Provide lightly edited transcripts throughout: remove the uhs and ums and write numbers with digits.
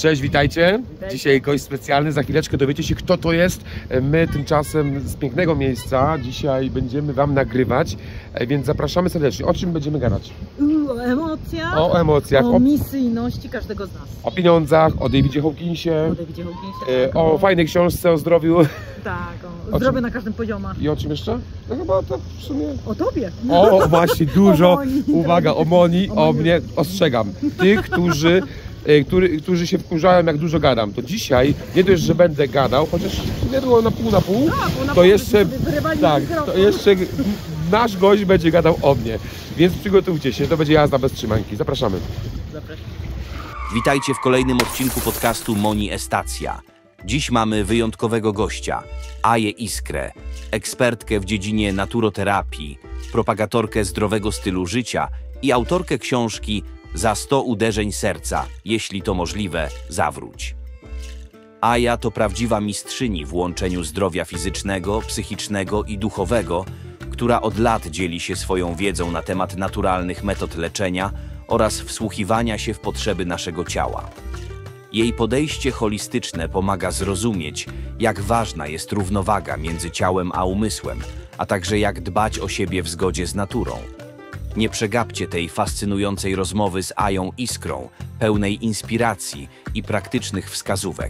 Cześć, witajcie. Dzisiaj gość specjalny, za chwileczkę dowiecie się, kto to jest. My tymczasem z pięknego miejsca dzisiaj będziemy Wam nagrywać, więc zapraszamy serdecznie. O czym będziemy gadać? O emocjach. O emocjach. O misyjności każdego z nas. O pieniądzach, o Davidzie Hawkinsie. O Davidzie Hawkinsie. Tak, o fajnej książce o zdrowiu. Tak, o zdrowiu na każdym poziomie. I o czym jeszcze? No chyba to w sumie... O tobie. O, właśnie, dużo. O Moni. Uwaga, o Moni, o mnie. Ostrzegam. Tych, którzy się wkurzają, jak dużo gadam, to dzisiaj nie dość, że będę gadał, chociaż nie było na pół, to jeszcze, tak, to jeszcze nasz gość będzie gadał o mnie, więc przygotujcie się, to będzie jazda bez trzymanki. Zapraszamy. Witajcie w kolejnym odcinku podcastu Moni Estacja. Dziś mamy wyjątkowego gościa, Aję Iskrę, ekspertkę w dziedzinie naturoterapii, propagatorkę zdrowego stylu życia i autorkę książki Za 100 uderzeń serca, jeśli to możliwe, zawróć. Aja to prawdziwa mistrzyni w łączeniu zdrowia fizycznego, psychicznego i duchowego, która od lat dzieli się swoją wiedzą na temat naturalnych metod leczenia oraz wsłuchiwania się w potrzeby naszego ciała. Jej podejście holistyczne pomaga zrozumieć, jak ważna jest równowaga między ciałem a umysłem, a także jak dbać o siebie w zgodzie z naturą. Nie przegapcie tej fascynującej rozmowy z Ają Iskrą, pełnej inspiracji i praktycznych wskazówek.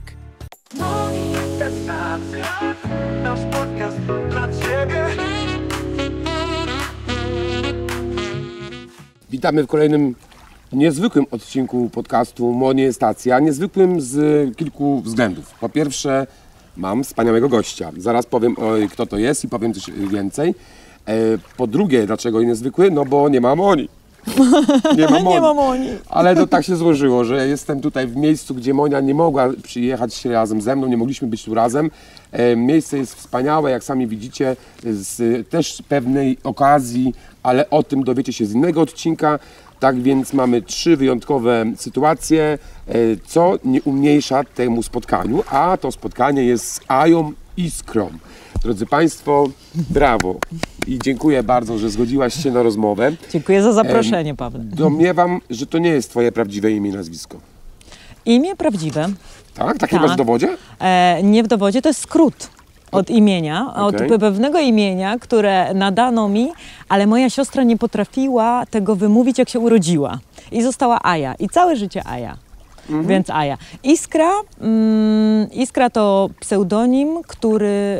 Witamy w kolejnym niezwykłym odcinku podcastu Moni Estacja. Niezwykłym z kilku względów. Po pierwsze, mam wspaniałego gościa. Zaraz powiem, kto to jest i powiem coś więcej. Po drugie, dlaczego niezwykły? No bo nie ma Moni. Nie ma Moni. Ale to tak się złożyło, że jestem tutaj w miejscu, gdzie Monia nie mogła przyjechać razem ze mną, nie mogliśmy być tu razem. Miejsce jest wspaniałe, jak sami widzicie, z też pewnej okazji, ale o tym dowiecie się z innego odcinka. Tak więc mamy 3 wyjątkowe sytuacje, co nie umniejsza temu spotkaniu, a to spotkanie jest z Ają Iskrą. Drodzy Państwo, brawo i dziękuję bardzo, że zgodziłaś się na rozmowę. Dziękuję za zaproszenie, Paweł. Domniemam, że to nie jest Twoje prawdziwe imię i nazwisko. Imię prawdziwe. Tak? Takie masz w dowodzie? Nie w dowodzie, to jest skrót od imienia, od pewnego imienia, które nadano mi, ale moja siostra nie potrafiła tego wymówić, jak się urodziła. I została Aja. I całe życie Aja. Więc Aja. Iskra to pseudonim, który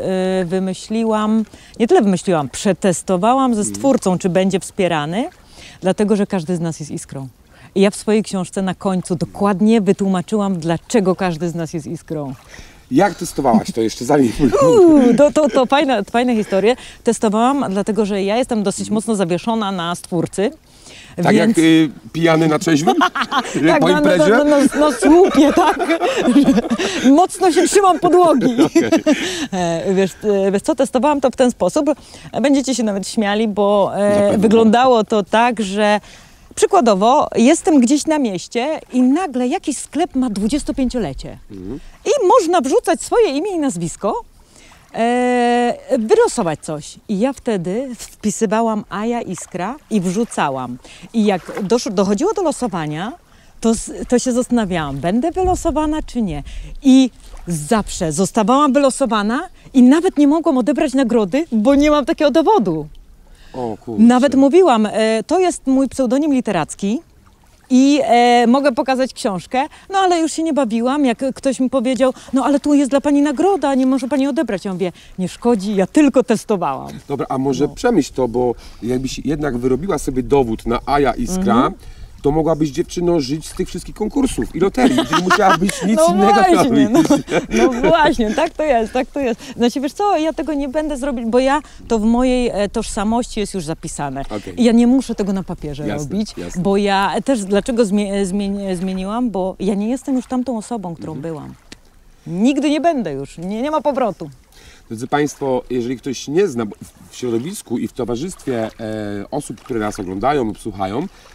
przetestowałam ze stwórcą, czy będzie wspierany, dlatego, że każdy z nas jest iskrą. I ja w swojej książce na końcu dokładnie wytłumaczyłam, dlaczego każdy z nas jest iskrą. Jak testowałaś to jeszcze zanim? To fajne historie. Testowałam, dlatego, że ja jestem dosyć mocno zawieszona na stwórcy. Tak więc... jak pijany na trzeźwym? Tak, po imprezie? Na słupie, tak. Mocno się trzymam podłogi. Wiesz co, testowałam to w ten sposób. Będziecie się nawet śmiali, bo wyglądało to tak, że przykładowo jestem gdzieś na mieście i nagle jakiś sklep ma 25-lecie. I można wrzucać swoje imię i nazwisko, wylosować coś. I ja wtedy wpisywałam Aja Iskra i wrzucałam. I jak dochodziło do losowania, to się zastanawiałam, będę wylosowana czy nie. I zawsze zostawałam wylosowana i nawet nie mogłam odebrać nagrody, bo nie mam takiego dowodu. O, kurczę. Nawet mówiłam, to jest mój pseudonim literacki. I mogę pokazać książkę, no ale już się nie bawiłam, jak ktoś mi powiedział, no ale tu jest dla pani nagroda, nie może pani odebrać. Ja mówię, nie szkodzi, ja tylko testowałam. Dobra, a może przemyśl to, bo jakbyś jednak wyrobiła sobie dowód na Aja Iskra, to mogłabyś, dziewczyno, żyć z tych wszystkich konkursów i loterii, gdzie nie musiałabyś nic innego robić. No właśnie, tak to jest. Znaczy, wiesz co, ja tego nie będę zrobić, bo to w mojej tożsamości jest już zapisane. I ja nie muszę tego na papierze robić, bo ja też, dlaczego zmieniłam, bo ja nie jestem już tamtą osobą, którą byłam. Nigdy nie będę już, nie ma powrotu. Drodzy Państwo, jeżeli ktoś nie zna, w środowisku i w towarzystwie osób, które nas oglądają lub słuchają,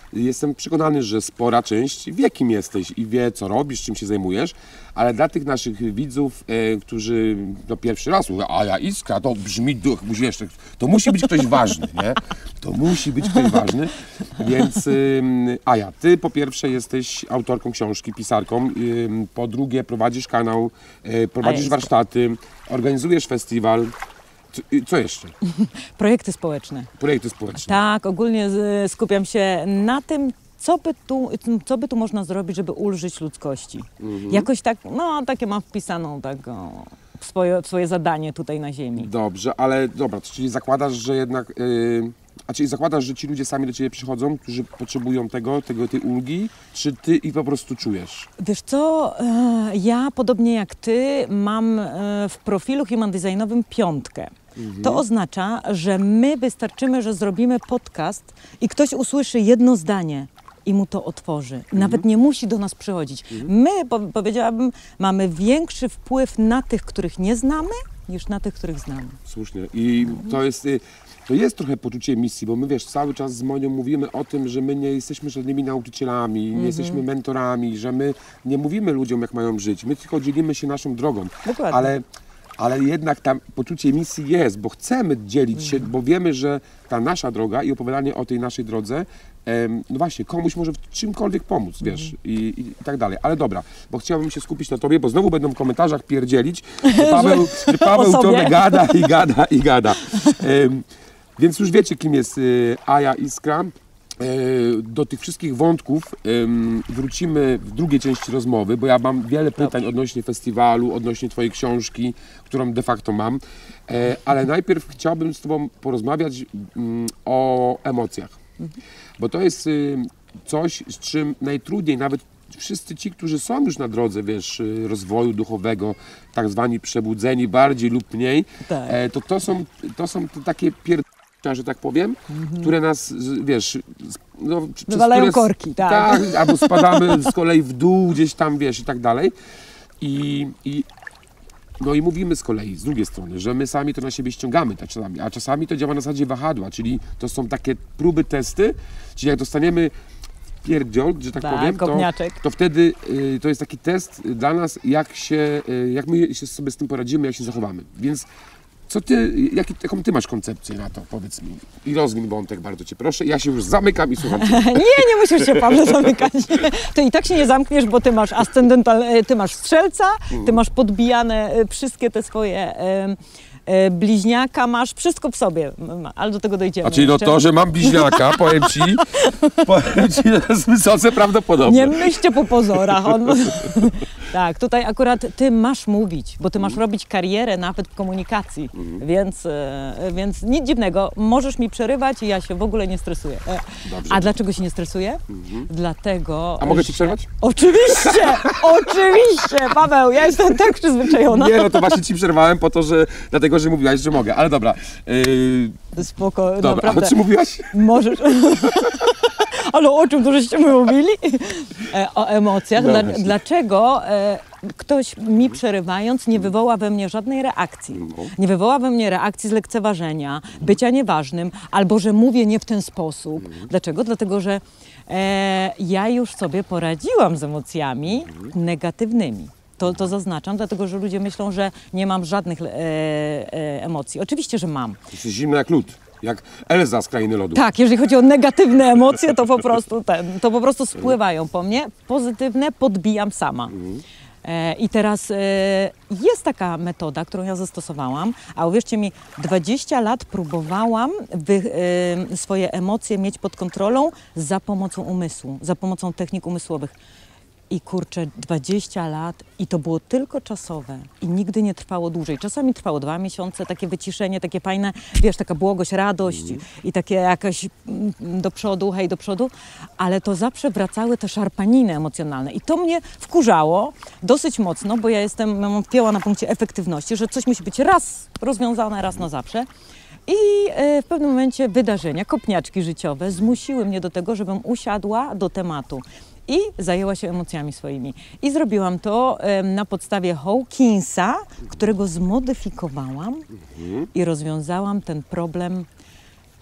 jestem przekonany, że spora część wie, kim jesteś i wie, co robisz, czym się zajmujesz, ale dla tych naszych widzów, którzy no, pierwszy raz mówią, Aja Iskra, to brzmi, wiesz, to musi być ktoś ważny, nie? To musi być ktoś ważny, więc Aja, ty po pierwsze jesteś autorką książki, pisarką, po drugie prowadzisz kanał, prowadzisz warsztaty, organizujesz festiwal. Co jeszcze? Projekty społeczne. Projekty społeczne. Tak, ogólnie skupiam się na tym, co by tu można zrobić, żeby ulżyć ludzkości. Jakoś tak, no takie mam wpisaną tak, w swoje zadanie tutaj na ziemi. Dobrze, ale dobra, czyli zakładasz, że jednak, czyli zakładasz, że ci ludzie sami do ciebie przychodzą, którzy potrzebują tej ulgi, czy ty ich po prostu czujesz? Wiesz co, ja podobnie jak ty mam w profilu human designowym 5. To oznacza, że my wystarczymy, że zrobimy podcast i ktoś usłyszy jedno zdanie i mu to otworzy. Nawet nie musi do nas przychodzić. My, powiedziałabym, mamy większy wpływ na tych, których nie znamy, niż na tych, których znamy. Słusznie. I to jest trochę poczucie misji, bo my, wiesz, cały czas z Monią mówimy o tym, że my nie jesteśmy żadnymi nauczycielami, nie jesteśmy mentorami, że my nie mówimy ludziom, jak mają żyć. My tylko dzielimy się naszą drogą. Dokładnie. Ale jednak tam poczucie misji jest, bo chcemy dzielić się, bo wiemy, że ta nasza droga i opowiadanie o tej naszej drodze, no właśnie, komuś może w czymkolwiek pomóc, wiesz, i tak dalej. Ale dobra, bo chciałbym się skupić na tobie, bo znowu będą w komentarzach pierdzielić, że Paweł ciągle gada. Więc już wiecie, kim jest Aja Iskra. Do tych wszystkich wątków wrócimy w drugiej części rozmowy, bo ja mam wiele pytań odnośnie festiwalu, odnośnie twojej książki, którą de facto mam, ale najpierw chciałbym z tobą porozmawiać o emocjach, bo to jest coś, z czym najtrudniej nawet wszyscy ci, którzy są już na drodze, wiesz, rozwoju duchowego, tak zwani przebudzeni bardziej lub mniej, to są takie że tak powiem, które nas, wiesz, no, wywalają korki, tak. Tak, albo spadamy z kolei w dół gdzieś tam, wiesz, i tak dalej. No i mówimy z kolei, z drugiej strony, że my sami to na siebie ściągamy, tak czasami, a czasami to działa na zasadzie wahadła, czyli to są takie próby, testy, czyli jak dostaniemy pierdziol, że tak powiem, to wtedy to jest taki test dla nas, jak my się sobie z tym poradzimy, jak się zachowamy. Więc jaką ty masz koncepcję na to, powiedz mi. I rozwin wątek, bardzo cię proszę. Ja się już zamykam i słucham cię. Nie musisz się, Paweł, zamykać. Ty i tak się nie zamkniesz, bo ty masz ty masz strzelca, ty masz podbijane wszystkie te swoje bliźniaka, masz wszystko w sobie, ale do tego dojdziemy. A czyli no to, że mam bliźniaka, powiem ci, że jest wysoce prawdopodobne. Nie myślcie po pozorach. Tak, tutaj akurat ty masz mówić, bo ty masz robić karierę nawet w komunikacji, więc nic dziwnego, możesz mi przerywać i ja się w ogóle nie stresuję. Dobrze. A dlaczego się nie stresuję? Dlatego... A mogę ci przerwać? Oczywiście, Paweł, ja jestem tak przyzwyczajona. Nie, no to właśnie ci przerwałem dlatego, że mówiłaś, że mogę, ale dobra. Spoko, dobra, naprawdę. A czy mówiłaś? Możesz. Ale o czym to żeście mówili? O emocjach. No Dlaczego ktoś mi przerywając nie wywoła we mnie żadnej reakcji? Nie wywoła we mnie reakcji z lekceważenia, bycia nieważnym, albo że mówię nie w ten sposób. Dlaczego? Dlatego, że ja już sobie poradziłam z emocjami negatywnymi. To zaznaczam, dlatego że ludzie myślą, że nie mam żadnych emocji. Oczywiście, że mam. Jesteś zimna jak lód. Jak Elza z Krainy Lodu. Tak, jeżeli chodzi o negatywne emocje, to po prostu spływają po mnie. Pozytywne podbijam sama. I teraz jest taka metoda, którą ja zastosowałam, a uwierzcie mi, 20 lat próbowałam swoje emocje mieć pod kontrolą za pomocą umysłu, za pomocą technik umysłowych. I kurczę, 20 lat i to było tylko czasowe i nigdy nie trwało dłużej. Czasami trwało 2 miesiące, takie wyciszenie, takie fajne, wiesz, taka błogość, radość i takie jakaś do przodu, hej, do przodu, ale to zawsze wracały te szarpaniny emocjonalne i to mnie wkurzało dosyć mocno, bo ja mam wpięła na punkcie efektywności, że coś musi być raz rozwiązane, raz na zawsze. I w pewnym momencie wydarzenia, kopniaczki życiowe zmusiły mnie do tego, żebym usiadła do tematu i zajęła się emocjami swoimi. I zrobiłam to na podstawie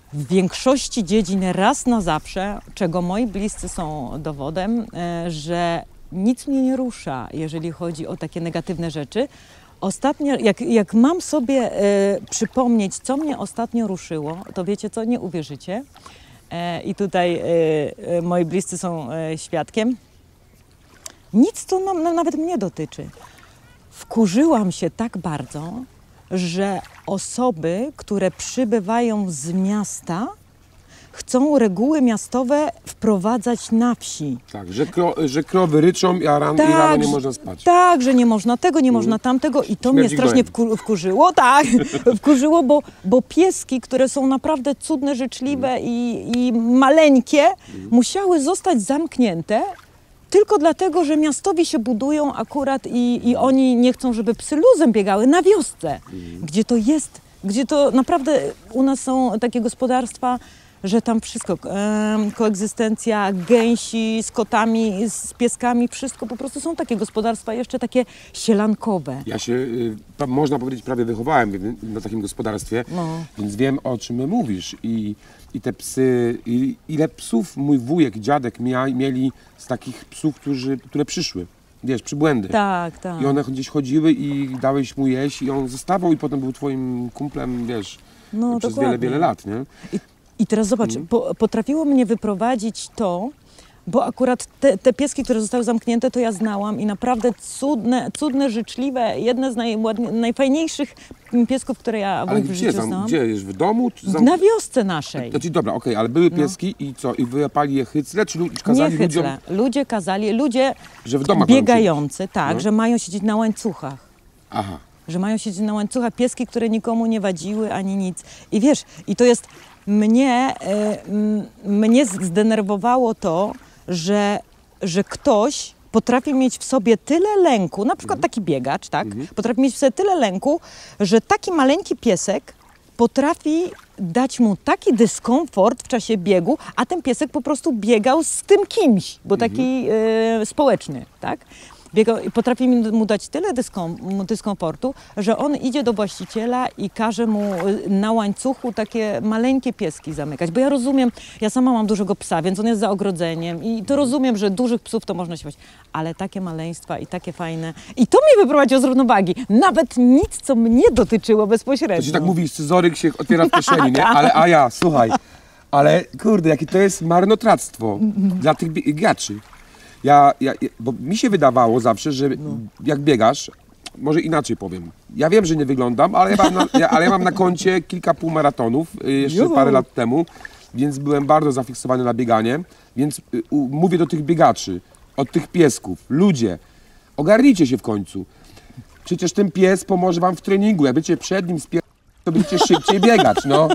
w większości dziedzin raz na zawsze, czego moi bliscy są dowodem, że nic mnie nie rusza, jeżeli chodzi o takie negatywne rzeczy. Ostatnio, jak mam sobie przypomnieć, co mnie ostatnio ruszyło, to wiecie co, nie uwierzycie. I tutaj moi bliscy są świadkiem. Nic, co nawet mnie dotyczy. Wkurzyłam się tak bardzo, że osoby, które przybywają z miasta, chcą reguły miastowe wprowadzać na wsi. Tak, że krowy ryczą i rano nie można spać. Tak, że nie można tego, nie można tamtego i to mnie strasznie wkurzyło. Tak, wkurzyło, bo pieski, które są naprawdę cudne, życzliwe i maleńkie, musiały zostać zamknięte tylko dlatego, że miastowi się budują akurat i oni nie chcą, żeby psy luzem biegały na wiosce, gdzie to jest, gdzie to naprawdę u nas są takie gospodarstwa, że tam wszystko, koegzystencja gęsi z kotami, z pieskami, wszystko po prostu są takie gospodarstwa jeszcze takie sielankowe. Ja się, można powiedzieć, prawie wychowałem na takim gospodarstwie, więc wiem, o czym mówisz. I te psy, ile psów mój wujek, dziadek mieli z takich psów, które przyszły, wiesz, przybłędy. Tak, tak. I one gdzieś chodziły i dałeś mu jeść i on zostawał i potem był twoim kumplem, wiesz, przez dokładnie. wiele lat, nie? I teraz zobacz, potrafiło mnie wyprowadzić to, bo akurat te pieski, które zostały zamknięte, to ja znałam i naprawdę cudne, życzliwe, jedne z najfajniejszych piesków, które ja w życiu znałam. Gdzie? Jest w domu? Na wiosce naszej. Znaczy, dobra, okej, ale były pieski i co? I wyjapali je hycle, czy kazali nie ludziom? Ludzie kazali, ludzie że w domach biegający, tak, że mają siedzieć na łańcuchach. Aha. Że mają siedzieć na łańcuchach, pieski, które nikomu nie wadziły ani nic. I wiesz, i to jest mnie zdenerwowało to, że ktoś potrafi mieć w sobie tyle lęku, na przykład taki biegacz, tak? Potrafi mieć w sobie tyle lęku, że taki maleńki piesek potrafi dać mu taki dyskomfort w czasie biegu, a ten piesek po prostu biegał z tym kimś, bo taki społeczny, tak? Biegał i potrafi mu dać tyle dyskomfortu, że on idzie do właściciela i każe mu na łańcuchu takie maleńkie pieski zamykać. Bo ja rozumiem, ja sama mam dużego psa, więc on jest za ogrodzeniem i to rozumiem, że dużych psów to można siłać. Ale takie maleństwa i takie fajne. I to mnie wyprowadziło z równowagi. Nawet nic, co mnie dotyczyło bezpośrednio. To się tak mówi, scyzoryk się otwiera w kieszeni, nie? Ale Aja, słuchaj, ale kurde, jakie to jest marnotrawstwo dla tych biegaczy. Bo mi się wydawało zawsze, że jak biegasz, może inaczej powiem. Ja wiem, że nie wyglądam, ale ja mam na koncie kilka półmaratonów jeszcze parę lat temu, więc byłem bardzo zafiksowany na bieganie. Więc mówię do tych biegaczy, od tych piesków, ludzie, ogarnijcie się w końcu. Przecież ten pies pomoże wam w treningu. Jak będziecie przed nim to będziecie szybciej biegać, no.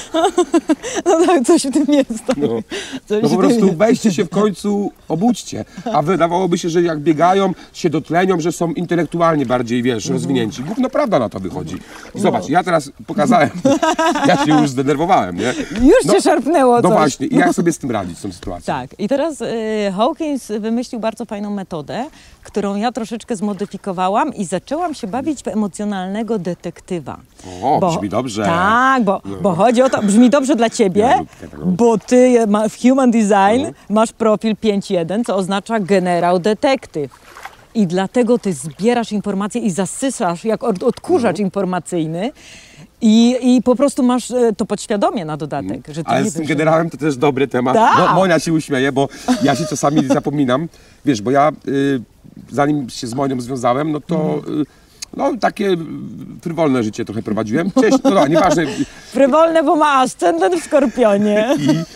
No tak, coś w tym jest. No po prostu weźcie się w końcu, obudźcie. A wydawałoby się, że jak biegają, się dotlenią, że są intelektualnie bardziej, wiesz, rozwinięci. Gówno prawda na to wychodzi. I zobacz, ja teraz pokazałem, ja się już zdenerwowałem, nie? Już cię szarpnęło coś. No właśnie, i jak sobie z tym radzić, z tą sytuacją? Tak, i teraz Hawkins wymyślił bardzo fajną metodę, którą ja troszeczkę zmodyfikowałam i zaczęłam się bawić w emocjonalnego detektywa. Brzmi dobrze. Tak, bo chodzi o to, brzmi dobrze dla ciebie, bo ty w Human Design masz profil 5.1, co oznacza generał detektyw. I dlatego ty zbierasz informacje i zasysasz jak odkurzacz informacyjny i po prostu masz to podświadomie na dodatek. Że ty ale nie z tym generałem to też dobry temat. Tak. Monia się uśmieje, bo ja się czasami zapominam. Wiesz, bo ja zanim się z Monią związałem, no to takie frywolne życie trochę prowadziłem. Nieważne. Frywolne, bo ma ascendent w Skorpionie.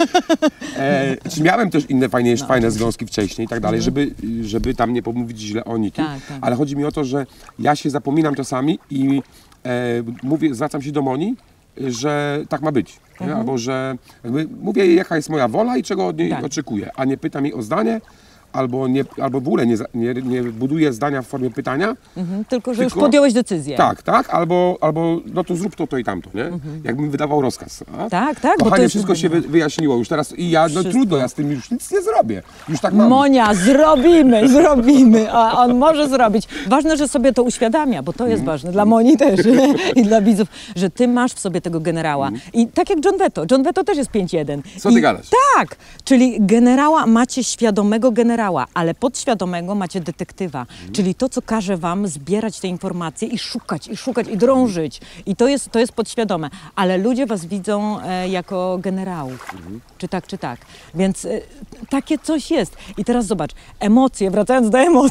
Czy miałem też inne fajne związki wcześniej i tak dalej, żeby tam nie pomówić źle o nikim. Tak. Ale chodzi mi o to, że ja się zapominam czasami i zwracam się do Moni, że tak ma być. Albo że mówię jej, jaka jest moja wola i czego od niej oczekuję, a nie pytam jej o zdanie, albo w ogóle nie buduje zdania w formie pytania. Tylko, że już podjąłeś decyzję. Tak, albo no to zrób to i tamto, nie? Jakbym wydawał rozkaz. A? Tak, bo to Kochanie, jest... wszystko się wyjaśniło już teraz i ja, no trudno, ja z tym już nic nie zrobię. Już tak mam. Monia, zrobimy, a on może zrobić. Ważne, że sobie to uświadamia, bo to jest ważne, dla Moni też i dla widzów, że ty masz w sobie tego generała. I tak jak John Vetto też jest 5-1. Co ty gadasz? Tak, czyli generała macie świadomego generała, ale podświadomego macie detektywa, czyli to, co każe wam zbierać te informacje i szukać i drążyć. I to jest podświadome, ale ludzie was widzą jako generałów, czy tak. Więc takie coś jest. I teraz zobacz, emocje, wracając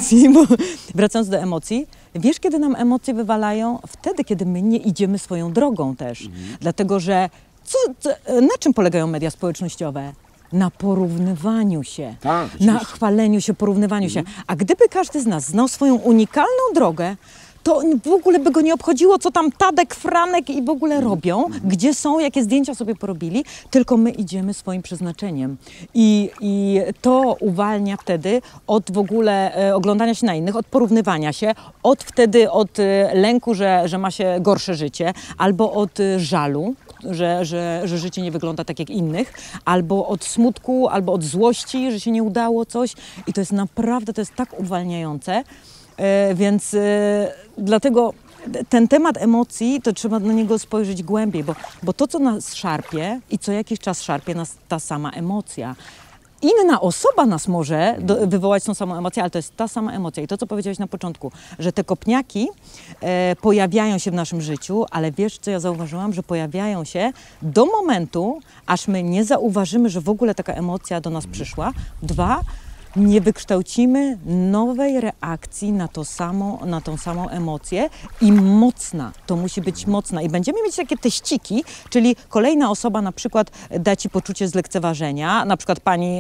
do emocji, wiesz, kiedy nam emocje wywalają? Wtedy, kiedy my nie idziemy swoją drogą też. Dlatego, że na czym polegają media społecznościowe? Na porównywaniu się, Tak, na chwaleniu się, porównywaniu się. A gdyby każdy z nas znał swoją unikalną drogę, to w ogóle by go nie obchodziło, co tam Tadek, Franek i w ogóle robią, gdzie są, jakie zdjęcia sobie porobili, tylko my idziemy swoim przeznaczeniem. I to uwalnia wtedy od w ogóle oglądania się na innych, od porównywania się, od lęku, że ma się gorsze życie, albo od żalu, że życie nie wygląda tak jak innych, albo od smutku, albo od złości, że się nie udało coś. I to jest naprawdę, to jest tak uwalniające. Więc dlatego ten temat emocji, to trzeba na niego spojrzeć głębiej, bo to, co nas szarpie i co jakiś czas szarpie nas ta sama emocja. Inna osoba nas może wywołać tą samą emocję, ale to jest ta sama emocja. I to, co powiedziałeś na początku, że te kopniaki pojawiają się w naszym życiu, ale wiesz, co ja zauważyłam? Że pojawiają się do momentu, aż my nie zauważymy, że w ogóle taka emocja do nas przyszła. 2, nie wykształcimy nowej reakcji na tą samą emocję i mocna, to musi być mocna. I będziemy mieć takie teściki, czyli osoba na przykład da ci poczucie zlekceważenia, na przykład pani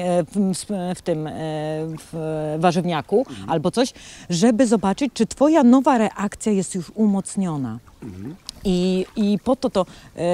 w warzywniaku albo coś, żeby zobaczyć, czy twoja nowa reakcja jest już umocniona. I po to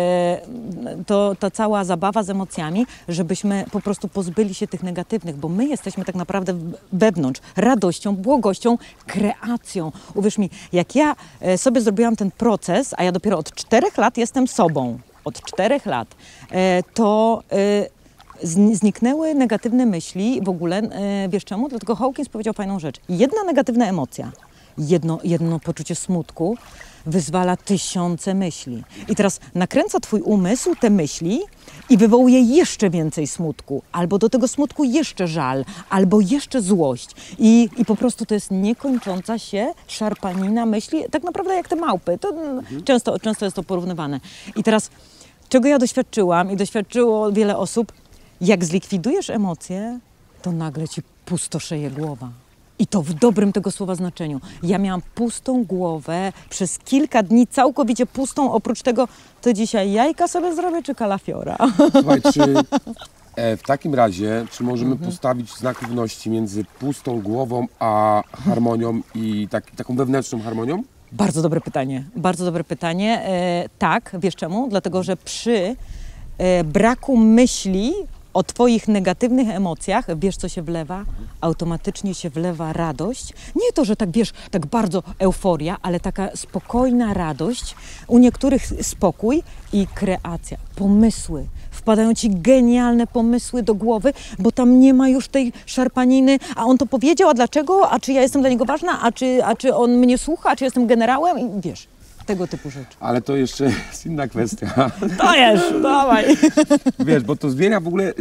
ta cała zabawa z emocjami, żebyśmy po prostu pozbyli się tych negatywnych, bo my jesteśmy tak naprawdę wewnątrz radością, błogością, kreacją. Uwierz mi, jak ja sobie zrobiłam ten proces, a ja dopiero od 4 lat jestem sobą, od 4 lat, to zniknęły negatywne myśli w ogóle. Wiesz czemu? Dlatego Hawkins powiedział fajną rzecz. Jedna negatywna emocja, jedno poczucie smutku wyzwala 1000 myśli. I teraz nakręca twój umysł te myśli i wywołuje jeszcze więcej smutku. Albo do tego smutku jeszcze żal, albo jeszcze złość. I po prostu to jest niekończąca się szarpanina myśli, tak naprawdę jak te małpy. To często jest to porównywane. I teraz, czego ja doświadczyłam i doświadczyło wiele osób, jak zlikwidujesz emocje, to nagle ci pustoszeje głowa. I to w dobrym tego słowa znaczeniu. Ja miałam pustą głowę przez kilka dni, całkowicie pustą. Oprócz tego, to dzisiaj jajka sobie zrobię, czy kalafiora? Słuchaj, czy w takim razie, czy możemy postawić znak równości między pustą głową a harmonią i taką wewnętrzną harmonią? Bardzo dobre pytanie. Bardzo dobre pytanie. Tak, wiesz czemu? Dlatego, że przy braku myśli o twoich negatywnych emocjach, wiesz, co się wlewa? Automatycznie się wlewa radość. Nie to, że tak, wiesz, tak bardzo euforia, ale taka spokojna radość. U niektórych spokój i kreacja, pomysły. Wpadają ci genialne pomysły do głowy, bo tam nie ma już tej szarpaniny, a on to powiedział, a dlaczego? A czy ja jestem dla niego ważna? A czy on mnie słucha? A czy jestem generałem? I wiesz, tego typu rzeczy. Ale to jeszcze jest inna kwestia. To jest, dawaj. Wiesz, bo to zmienia w ogóle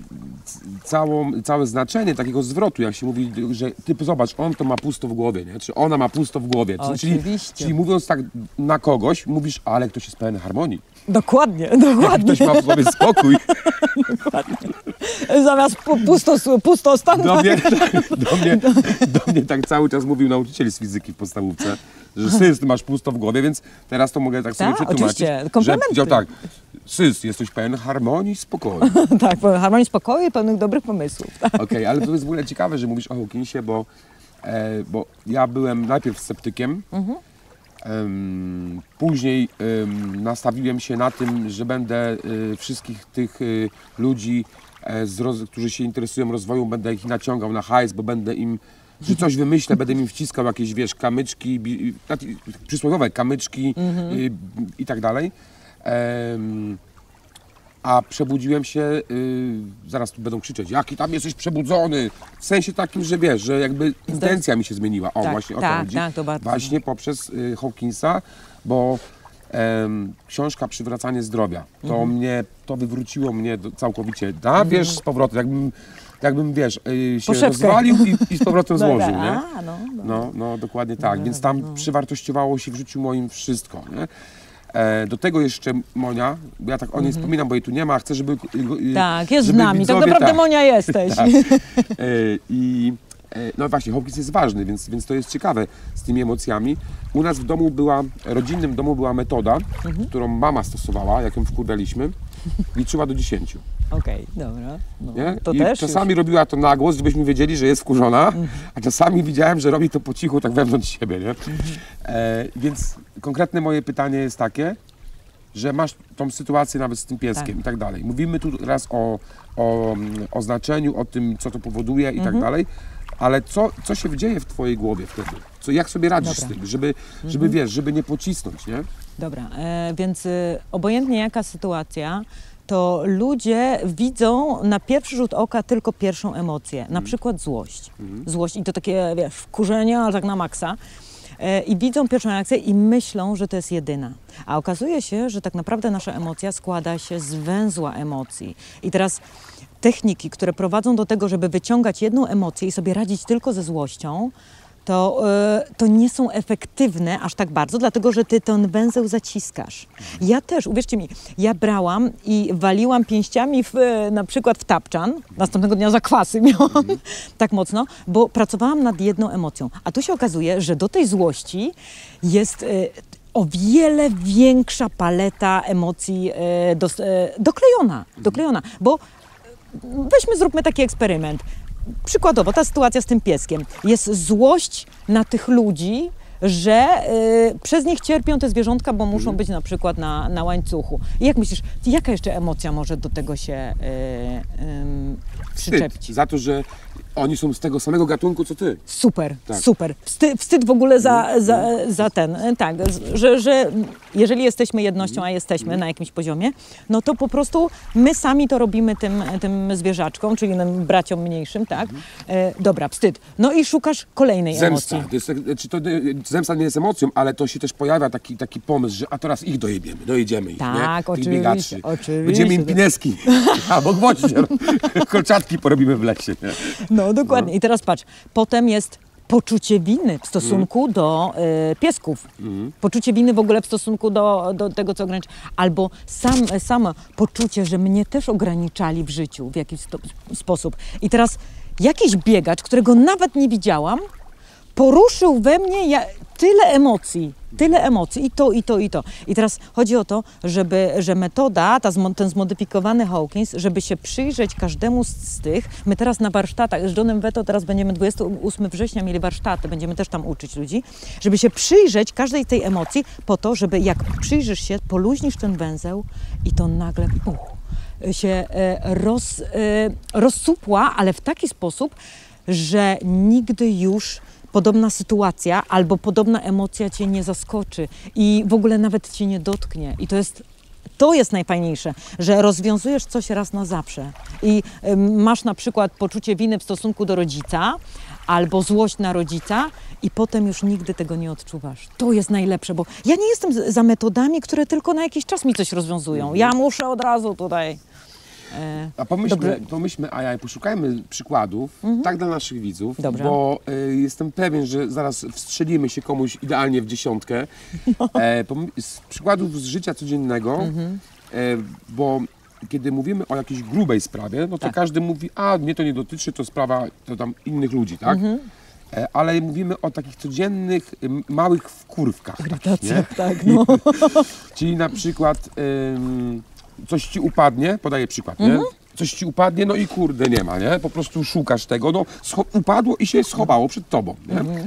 całe znaczenie takiego zwrotu, jak się mówi, że ty zobacz, on to ma pusto w głowie, nie? Czy ona ma pusto w głowie. Czyli mówiąc tak na kogoś, mówisz, ale ktoś jest pełen harmonii. Dokładnie. Ktoś ma w sobie spokój. Dokładnie. Zamiast pusto stan. Do mnie tak cały czas mówił nauczyciel z fizyki w podstawówce, że Sys, ty masz pusto w głowie, więc teraz to mogę tak sobie przetłumaczyć. Oczywiście, komplementy. Że tak, Sys, jesteś pełen harmonii i spokoju. Tak, harmonii, spokoju i pełnych dobrych pomysłów. Tak. Okej, ale to jest w ogóle ciekawe, że mówisz o Hawkinsie, bo ja byłem najpierw sceptykiem, Później nastawiłem się na tym, że będę wszystkich tych ludzi, którzy się interesują rozwojem, będę ich naciągał na hajs, bo będę im, że coś wymyślę, będę im wciskał jakieś, wiesz, kamyczki, przysłowiowe kamyczki i tak dalej. A przebudziłem się, zaraz tu będą krzyczeć, jaki tam jesteś przebudzony, w sensie takim, że wiesz, że jakby intencja mi się zmieniła. O, Tak, właśnie o to tak, chodzi. tak, to bardzo. Właśnie poprzez Hawkinsa, bo książka Przywracanie zdrowia, to wywróciło mnie całkowicie, wiesz, z powrotem, jakbym wiesz, się Poszewkę. rozwalił i z powrotem złożył, nie? A, No, dokładnie tak, więc tam przywartościowało się w życiu moim wszystko, nie? Do tego jeszcze Monia, bo ja tak o niej wspominam, bo jej tu nie ma, a chcę, żeby Tak, jest z żeby nami, tak widzowie, naprawdę Monia jesteś. Tak. No właśnie, Hawkins jest ważny, więc to jest ciekawe z tymi emocjami. U nas w domu rodzinnym domu była metoda, którą mama stosowała, jak ją wkurwialiśmy, liczyła do 10. Okej, dobra. No, Nie? to I też czasami robiła to na głos, żebyśmy wiedzieli, że jest wkurzona, a czasami widziałem, że robi to po cichu, tak wewnątrz siebie, nie? Więc konkretne moje pytanie jest takie, że masz tą sytuację nawet z tym pieskiem i tak dalej. Mówimy tu teraz o znaczeniu, o tym, co to powoduje i tak dalej, ale co się dzieje w twojej głowie wtedy? Jak sobie radzisz z tym, żeby wiesz, żeby nie pocisnąć, nie? Dobra, więc obojętnie jaka sytuacja, to ludzie widzą na pierwszy rzut oka tylko pierwszą emocję, na przykład złość. Złość i to takie, wiesz, wkurzenie, ale tak na maksa. I widzą pierwszą reakcję i myślą, że to jest jedyna. A okazuje się, że tak naprawdę nasza emocja składa się z węzła emocji. I teraz techniki, które prowadzą do tego, żeby wyciągać jedną emocję i sobie radzić tylko ze złością, to nie są efektywne aż tak bardzo, dlatego że ty ten węzeł zaciskasz. Ja też, uwierzcie mi, ja brałam i waliłam pięściami na przykład w tapczan, następnego dnia zakwasy miałam tak mocno, bo pracowałam nad jedną emocją. A tu się okazuje, że do tej złości jest o wiele większa paleta emocji doklejona, bo zróbmy taki eksperyment. Przykładowo, ta sytuacja z tym pieskiem. Jest złość na tych ludzi, że przez nich cierpią te zwierzątka, bo muszą być na przykład na łańcuchu. I jak myślisz, jaka jeszcze emocja może do tego się przyczepić? Wstyd za to, że oni są z tego samego gatunku, co ty. Super, Tak. super. Wstyd w ogóle za ten, tak, że jeżeli jesteśmy jednością, a jesteśmy na jakimś poziomie, no to po prostu my sami to robimy tym zwierzaczkom, czyli tym braciom mniejszym, tak? Dobra, wstyd. No i szukasz kolejnej Zemsta. emocji. Zemsta nie jest emocją, ale to się też pojawia taki pomysł, że a teraz ich dojedziemy ich, Tak, nie? oczywiście, Tych biegaczy. oczywiście. Będziemy im pineski albo gwoździe, kolczatki porobimy w lesie. Nie? No dokładnie. I teraz patrz, potem jest poczucie winy w stosunku do piesków. Poczucie winy w ogóle w stosunku do tego, co ogranicza. Albo samo poczucie, że mnie też ograniczali w życiu w jakiś sposób. I teraz jakiś biegacz, którego nawet nie widziałam, poruszył we mnie tyle emocji i to. I teraz chodzi o to, że metoda, ten zmodyfikowany Hawkins, żeby się przyjrzeć każdemu z tych, my teraz na warsztatach, z Johnem Veto teraz będziemy 28 września mieli warsztaty, będziemy też tam uczyć ludzi, żeby się przyjrzeć każdej tej emocji po to, żeby jak przyjrzysz się, poluźnisz ten węzeł i to nagle się rozsupła, ale w taki sposób, że nigdy już podobna sytuacja albo podobna emocja cię nie zaskoczy i w ogóle nawet cię nie dotknie. I to jest najfajniejsze, że rozwiązujesz coś raz na zawsze. I masz na przykład poczucie winy w stosunku do rodzica albo złość na rodzica i potem już nigdy tego nie odczuwasz. To jest najlepsze, bo ja nie jestem za metodami, które tylko na jakiś czas mi coś rozwiązują. Ja muszę od razu tutaj... A pomyślmy, Aja, i poszukajmy przykładów, tak dla naszych widzów, Dobrze. bo jestem pewien, że zaraz wstrzelimy się komuś idealnie w dziesiątkę. Z przykładów z życia codziennego, bo kiedy mówimy o jakiejś grubej sprawie, no to każdy mówi, a mnie to nie dotyczy, to sprawa to tam innych ludzi, tak? Ale mówimy o takich codziennych, małych wkurwkach. Irytacjach, tak, no. Czyli na przykład... coś ci upadnie, podaję przykład, nie? Coś ci upadnie, no i kurde nie ma, nie? Po prostu szukasz tego, no upadło i się schowało przed tobą, nie?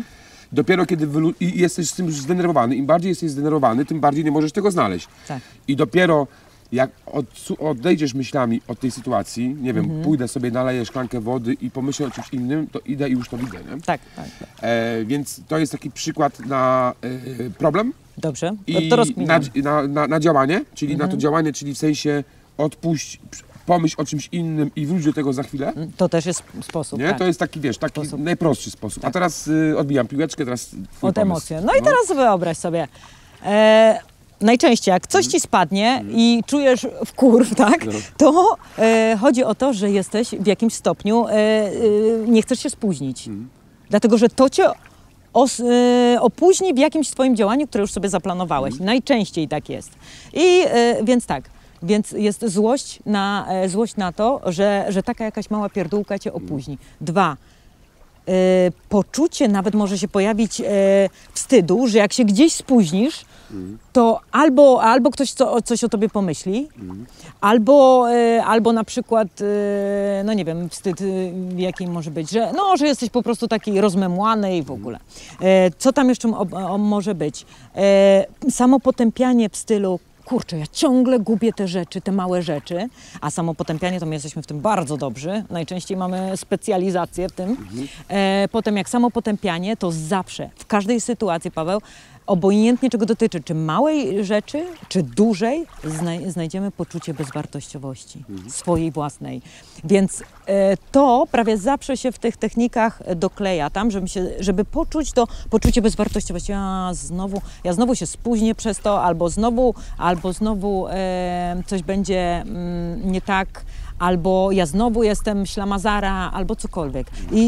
Dopiero kiedy i jesteś z tym zdenerwowany, im bardziej jesteś zdenerwowany, tym bardziej nie możesz tego znaleźć. Tak. I dopiero jak odejdziesz myślami od tej sytuacji, nie wiem, pójdę sobie, naleję szklankę wody i pomyślę o czymś innym, to idę i już to widzę, nie? Tak. Więc to jest taki przykład na problem Dobrze, i to rozkminiam. na działanie, czyli na to działanie, czyli w sensie odpuść, pomyśl o czymś innym i wróć do tego za chwilę. To też jest sposób, Nie? tak. To jest taki, wiesz, taki najprostszy sposób. A teraz odbijam piłeczkę, teraz twój Od pomysł. emocji. No i teraz wyobraź sobie, najczęściej jak coś ci spadnie i czujesz wkurw, tak, to chodzi o to, że jesteś w jakimś stopniu, nie chcesz się spóźnić. Dlatego, że to cię opóźni w jakimś swoim działaniu, które już sobie zaplanowałeś. Najczęściej tak jest. I więc tak. Więc jest złość na to, że taka jakaś mała pierdółka cię opóźni. 2. Poczucie nawet może się pojawić wstydu, że jak się gdzieś spóźnisz, to albo ktoś coś o tobie pomyśli, albo na przykład, no nie wiem, wstyd jaki może być, że jesteś po prostu taki rozmemłany i w ogóle. Co tam jeszcze może być? Samopotępianie w stylu, kurczę, ja ciągle gubię te rzeczy, te małe rzeczy, a samopotępianie to my jesteśmy w tym bardzo dobrzy, najczęściej mamy specjalizację w tym. Potem jak samopotępianie, to zawsze, w każdej sytuacji, Paweł, obojętnie czego dotyczy, czy małej rzeczy, czy dużej, znajdziemy poczucie bezwartościowości swojej własnej. Więc to prawie zawsze się w tych technikach dokleja tam, żeby poczuć to poczucie bezwartościowości. Ja znowu się spóźnię przez to, albo znowu coś będzie nie tak, albo ja znowu jestem ślamazara, albo cokolwiek.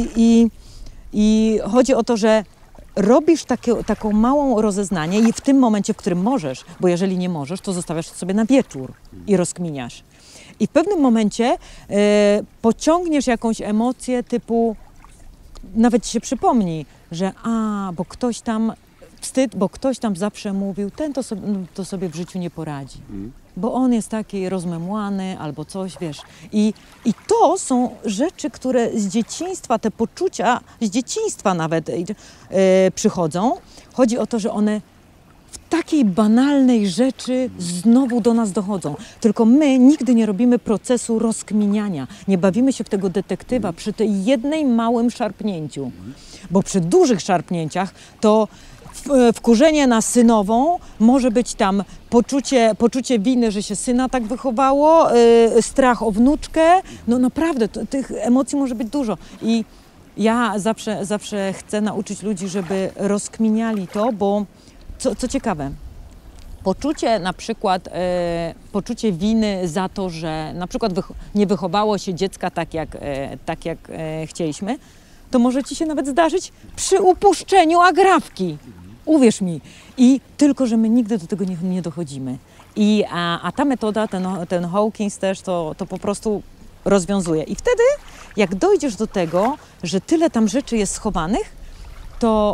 I chodzi o to, że robisz taką małą rozeznanie i w tym momencie, w którym możesz, bo jeżeli nie możesz, to zostawiasz sobie na wieczór i rozkminiasz. I w pewnym momencie pociągniesz jakąś emocję typu, nawet ci się przypomni, że bo ktoś tam, wstyd, bo ktoś tam zawsze mówił, ten to sobie w życiu nie poradzi. Bo on jest taki rozmemłany albo coś, wiesz. I to są rzeczy, które z dzieciństwa, te poczucia z dzieciństwa nawet przychodzą. Chodzi o to, że one w takiej banalnej rzeczy znowu do nas dochodzą. Tylko my nigdy nie robimy procesu rozkminiania. Nie bawimy się w tego detektywa przy tej jednej małym szarpnięciu. Bo przy dużych szarpnięciach to wkurzenie na synową, może być tam poczucie winy, że się syna tak wychowało, strach o wnuczkę, no naprawdę tych emocji może być dużo i ja zawsze chcę nauczyć ludzi, żeby rozkminiali to, bo co ciekawe, poczucie na przykład, poczucie winy za to, że na przykład nie wychowało się dziecka tak jak chcieliśmy, to może ci się nawet zdarzyć przy upuszczeniu agrafki. Uwierz mi. I tylko, że my nigdy do tego nie dochodzimy. A ta metoda, ten Hawkins też to po prostu rozwiązuje. I wtedy, jak dojdziesz do tego, że tyle tam rzeczy jest schowanych, to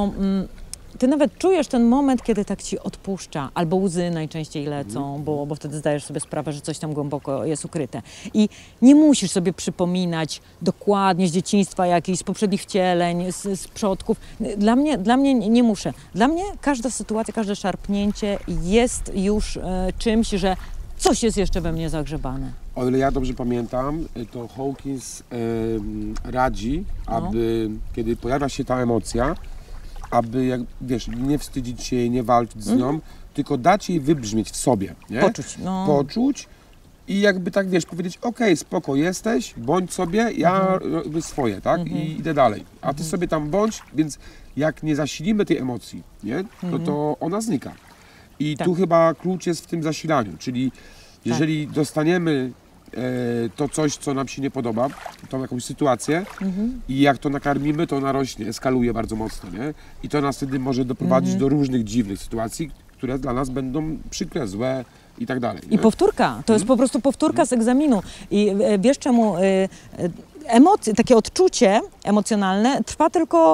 ty nawet czujesz ten moment, kiedy tak ci odpuszcza, albo łzy najczęściej lecą, bo wtedy zdajesz sobie sprawę, że coś tam głęboko jest ukryte. I nie musisz sobie przypominać dokładnie z dzieciństwa jakichś, z poprzednich wcieleń, z przodków. Dla mnie nie muszę. Dla mnie każda sytuacja, każde szarpnięcie jest już czymś, że coś jest jeszcze we mnie zagrzebane. O ile ja dobrze pamiętam, to Hawkins radzi, aby kiedy pojawia się ta emocja, aby, jak wiesz, nie wstydzić się jej, nie walczyć z nią, tylko dać jej wybrzmieć w sobie, nie? Poczuć i jakby tak, wiesz, powiedzieć, okej, spoko, jesteś, bądź sobie, ja robię swoje, tak? I idę dalej. A ty sobie tam bądź, więc jak nie zasilimy tej emocji, nie? To ona znika. I tu chyba klucz jest w tym zasilaniu, czyli jeżeli dostaniemy to coś, co nam się nie podoba, tą jakąś sytuację i jak to nakarmimy, to ona rośnie, eskaluje bardzo mocno, nie? I to nas wtedy może doprowadzić do różnych dziwnych sytuacji, które dla nas będą przykre, złe i tak dalej. Nie? I powtórka, to jest po prostu powtórka z egzaminu. I wiesz czemu emocje, takie odczucie emocjonalne trwa tylko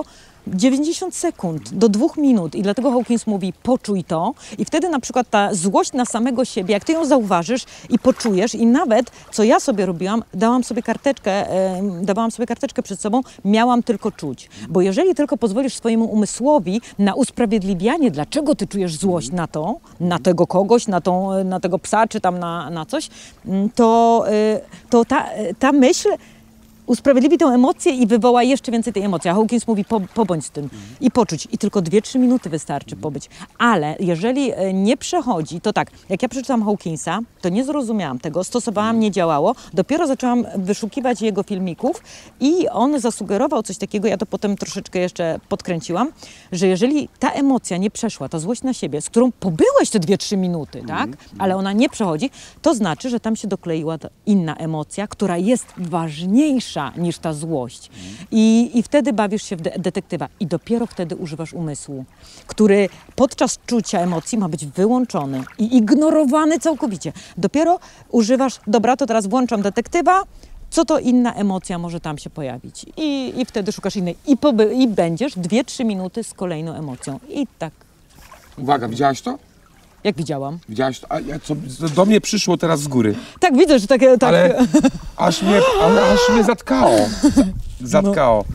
90 sekund do 2 minut i dlatego Hawkins mówi poczuj to i wtedy na przykład ta złość na samego siebie, jak ty ją zauważysz i poczujesz i nawet, co ja sobie robiłam, dawałam sobie karteczkę przed sobą, miałam tylko czuć. Bo jeżeli tylko pozwolisz swojemu umysłowi na usprawiedliwianie, dlaczego ty czujesz złość na tego kogoś, na tego psa czy tam na coś, to ta myśl usprawiedliwi tę emocję i wywoła jeszcze więcej tej emocji. A Hawkins mówi, pobądź z tym i poczuć. I tylko 2-3 minuty wystarczy pobyć. Ale jeżeli nie przechodzi, to tak, jak ja przeczytałam Hawkinsa, to nie zrozumiałam tego, stosowałam, nie działało. Dopiero zaczęłam wyszukiwać jego filmików i on zasugerował coś takiego, ja to potem troszeczkę jeszcze podkręciłam, że jeżeli ta emocja nie przeszła, ta złość na siebie, z którą pobyłeś te 2-3 minuty, tak, ale ona nie przechodzi, to znaczy, że tam się dokleiła ta inna emocja, która jest ważniejsza niż ta złość. I wtedy bawisz się w detektywa i dopiero wtedy używasz umysłu, który podczas czucia emocji ma być wyłączony i ignorowany całkowicie. Dopiero używasz, dobra, to teraz włączam detektywa, co to inna emocja może tam się pojawić. I wtedy szukasz innej. I będziesz 2-3 minuty z kolejną emocją. I tak. Uwaga, widziałaś to? Jak widziałam. Widziałaś to? Co do mnie przyszło teraz z góry. Tak, widzę, że takie... Tak. Ale aż mnie zatkało. Zatkało.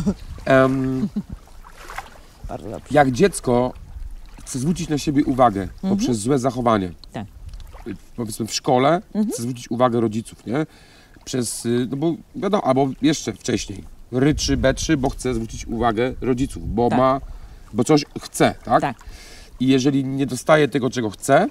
Bardzo dobrze. Jak dziecko chce zwrócić na siebie uwagę poprzez złe zachowanie. Tak. Powiedzmy w szkole chce zwrócić uwagę rodziców, nie? No bo wiadomo, albo jeszcze wcześniej. Ryczy, betrzy, bo chce zwrócić uwagę rodziców, bo Tak. bo coś chce, tak? Tak. I jeżeli nie dostaje tego, czego chce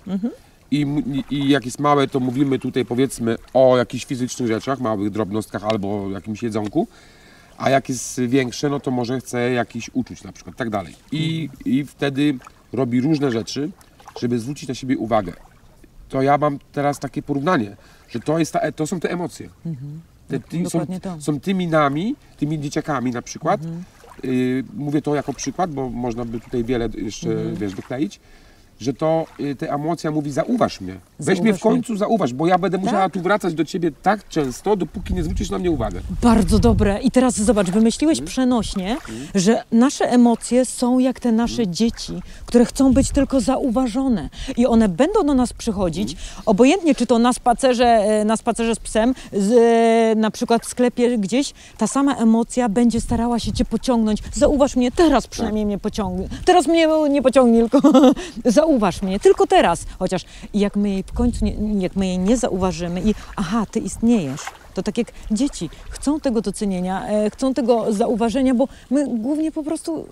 i jak jest małe, to mówimy tutaj powiedzmy o jakichś fizycznych rzeczach, małych drobnostkach albo jakimś jedzonku, a jak jest większe, no to może chce jakiś uczuć na przykład, tak dalej. I wtedy robi różne rzeczy, żeby zwrócić na siebie uwagę. To ja mam teraz takie porównanie, że to są te emocje. Dokładnie to. Są tymi dzieciakami na przykład. Mówię to jako przykład, bo można by tutaj wiele jeszcze dokleić, że ta emocja mówi zauważ mnie. Weź mnie w końcu zauważ, bo ja będę musiała tu wracać do ciebie tak często, dopóki nie zwrócisz na mnie uwagę. Bardzo dobre. I teraz zobacz, wymyśliłeś przenośnie, że nasze emocje są jak te nasze dzieci, które chcą być tylko zauważone. I one będą do nas przychodzić, obojętnie czy to na spacerze z psem, na przykład w sklepie gdzieś, ta sama emocja będzie starała się cię pociągnąć. Zauważ mnie, teraz przynajmniej mnie pociągnie. Teraz mnie nie pociągnie, tylko zauważ mnie, tylko teraz. Chociaż jak my jej w końcu nie zauważymy i aha, ty istniejesz. To tak jak dzieci chcą tego docenienia, chcą tego zauważenia, bo my głównie po prostu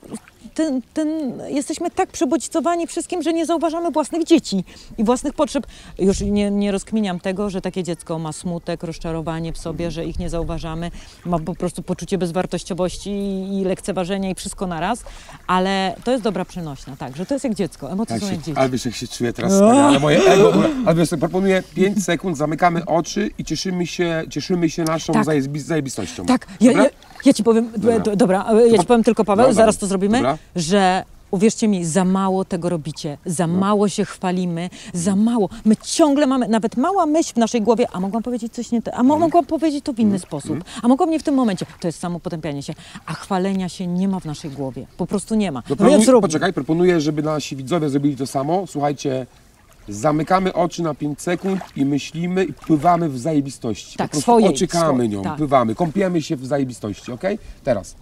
jesteśmy tak przebodźcowani wszystkim, że nie zauważamy własnych dzieci i własnych potrzeb. Już nie rozkminiam tego, że takie dziecko ma smutek, rozczarowanie w sobie, że ich nie zauważamy, ma po prostu poczucie bezwartościowości i lekceważenia i wszystko naraz, ale to jest dobra przenośna, tak, że to jest jak dziecko, emocje są jak dzieci. Ale wiesz, jak się czuję teraz wspaniale, moje ego, ale wiesz, proponuję 5 sekund, zamykamy oczy i cieszymy się naszą zajebistością. Tak, ja ci powiem, ja ci powiem tylko, Paweł, zaraz to zrobimy, że uwierzcie mi, za mało tego robicie, za mało się chwalimy, za mało. My ciągle mamy, nawet mała myśl w naszej głowie, a mogłam powiedzieć coś nie tak, a mogłam powiedzieć to w inny sposób, a mogłam nie w tym momencie. To jest samo potępianie się, a chwalenia się nie ma w naszej głowie, po prostu nie ma. Poczekaj, proponuję, żeby nasi widzowie zrobili to samo. Słuchajcie, zamykamy oczy na 5 sekund i myślimy i pływamy w zajebistości. Tak, po prostu ociekamy nią, tak. pływamy, kąpiemy się w zajebistości, okej? Teraz.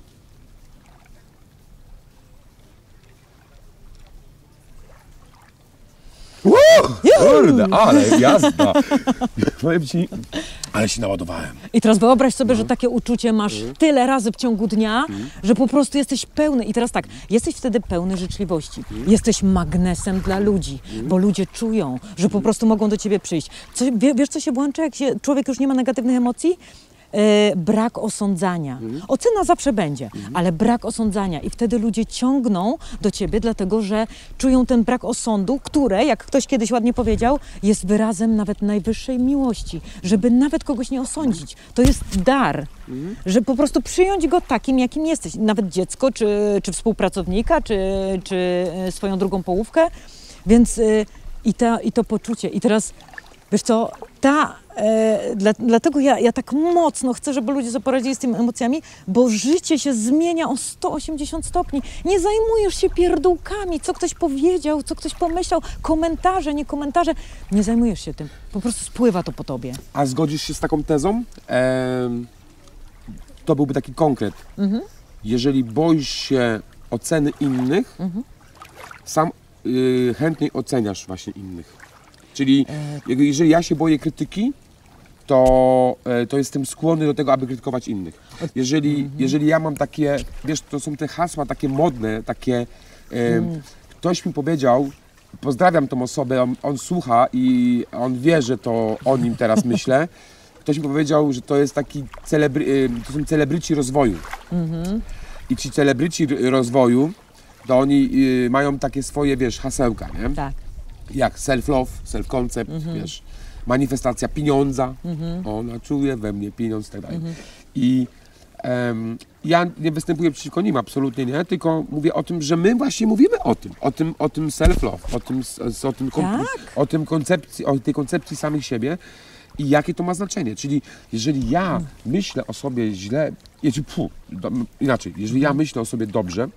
Kurde, ale jazda. Powiem ci, ale się naładowałem. I teraz wyobraź sobie, że takie uczucie masz tyle razy w ciągu dnia, że po prostu jesteś pełny. I teraz tak, jesteś wtedy pełny życzliwości. Jesteś magnesem dla ludzi, bo ludzie czują, że po prostu mogą do ciebie przyjść. Wiesz, co się włącza, jak człowiek już nie ma negatywnych emocji? Brak osądzania. Ocena zawsze będzie, ale brak osądzania i wtedy ludzie ciągną do ciebie, dlatego że czują ten brak osądu, które, jak ktoś kiedyś ładnie powiedział, jest wyrazem nawet najwyższej miłości, żeby nawet kogoś nie osądzić. To jest dar, że po prostu przyjąć go takim, jakim jesteś. Nawet dziecko, czy współpracownika, czy swoją drugą połówkę, więc i to poczucie. I teraz Wiesz co, dlatego ja tak mocno chcę, żeby ludzie sobie poradzili z tymi emocjami, bo życie się zmienia o 180 stopni. Nie zajmujesz się pierdółkami, co ktoś powiedział, co ktoś pomyślał, komentarze, nie komentarze. Nie zajmujesz się tym, po prostu spływa to po tobie. A zgodzisz się z taką tezą? To byłby taki konkret. Jeżeli boisz się oceny innych, sam chętniej oceniasz właśnie innych. Czyli jeżeli ja się boję krytyki, to jestem skłonny do tego, aby krytykować innych. Jeżeli ja mam takie, wiesz, to są te hasła takie modne, takie, ktoś mi powiedział, pozdrawiam tą osobę, on słucha i on wie, że to o nim teraz myślę. Ktoś mi powiedział, że to jest taki to są celebryci rozwoju. I ci celebryci rozwoju, to oni mają takie swoje, wiesz, hasełka, nie? Tak. Jak self-love, self-concept, wiesz, manifestacja pieniądza, ona czuje we mnie pieniądz i tak dalej. I ja nie występuję przeciwko nim, absolutnie nie, tylko mówię o tym, że my właśnie mówimy o tym self-love, o tej koncepcji samych siebie i jakie to ma znaczenie. Czyli jeżeli ja myślę o sobie źle, inaczej, jeżeli ja myślę o sobie dobrze,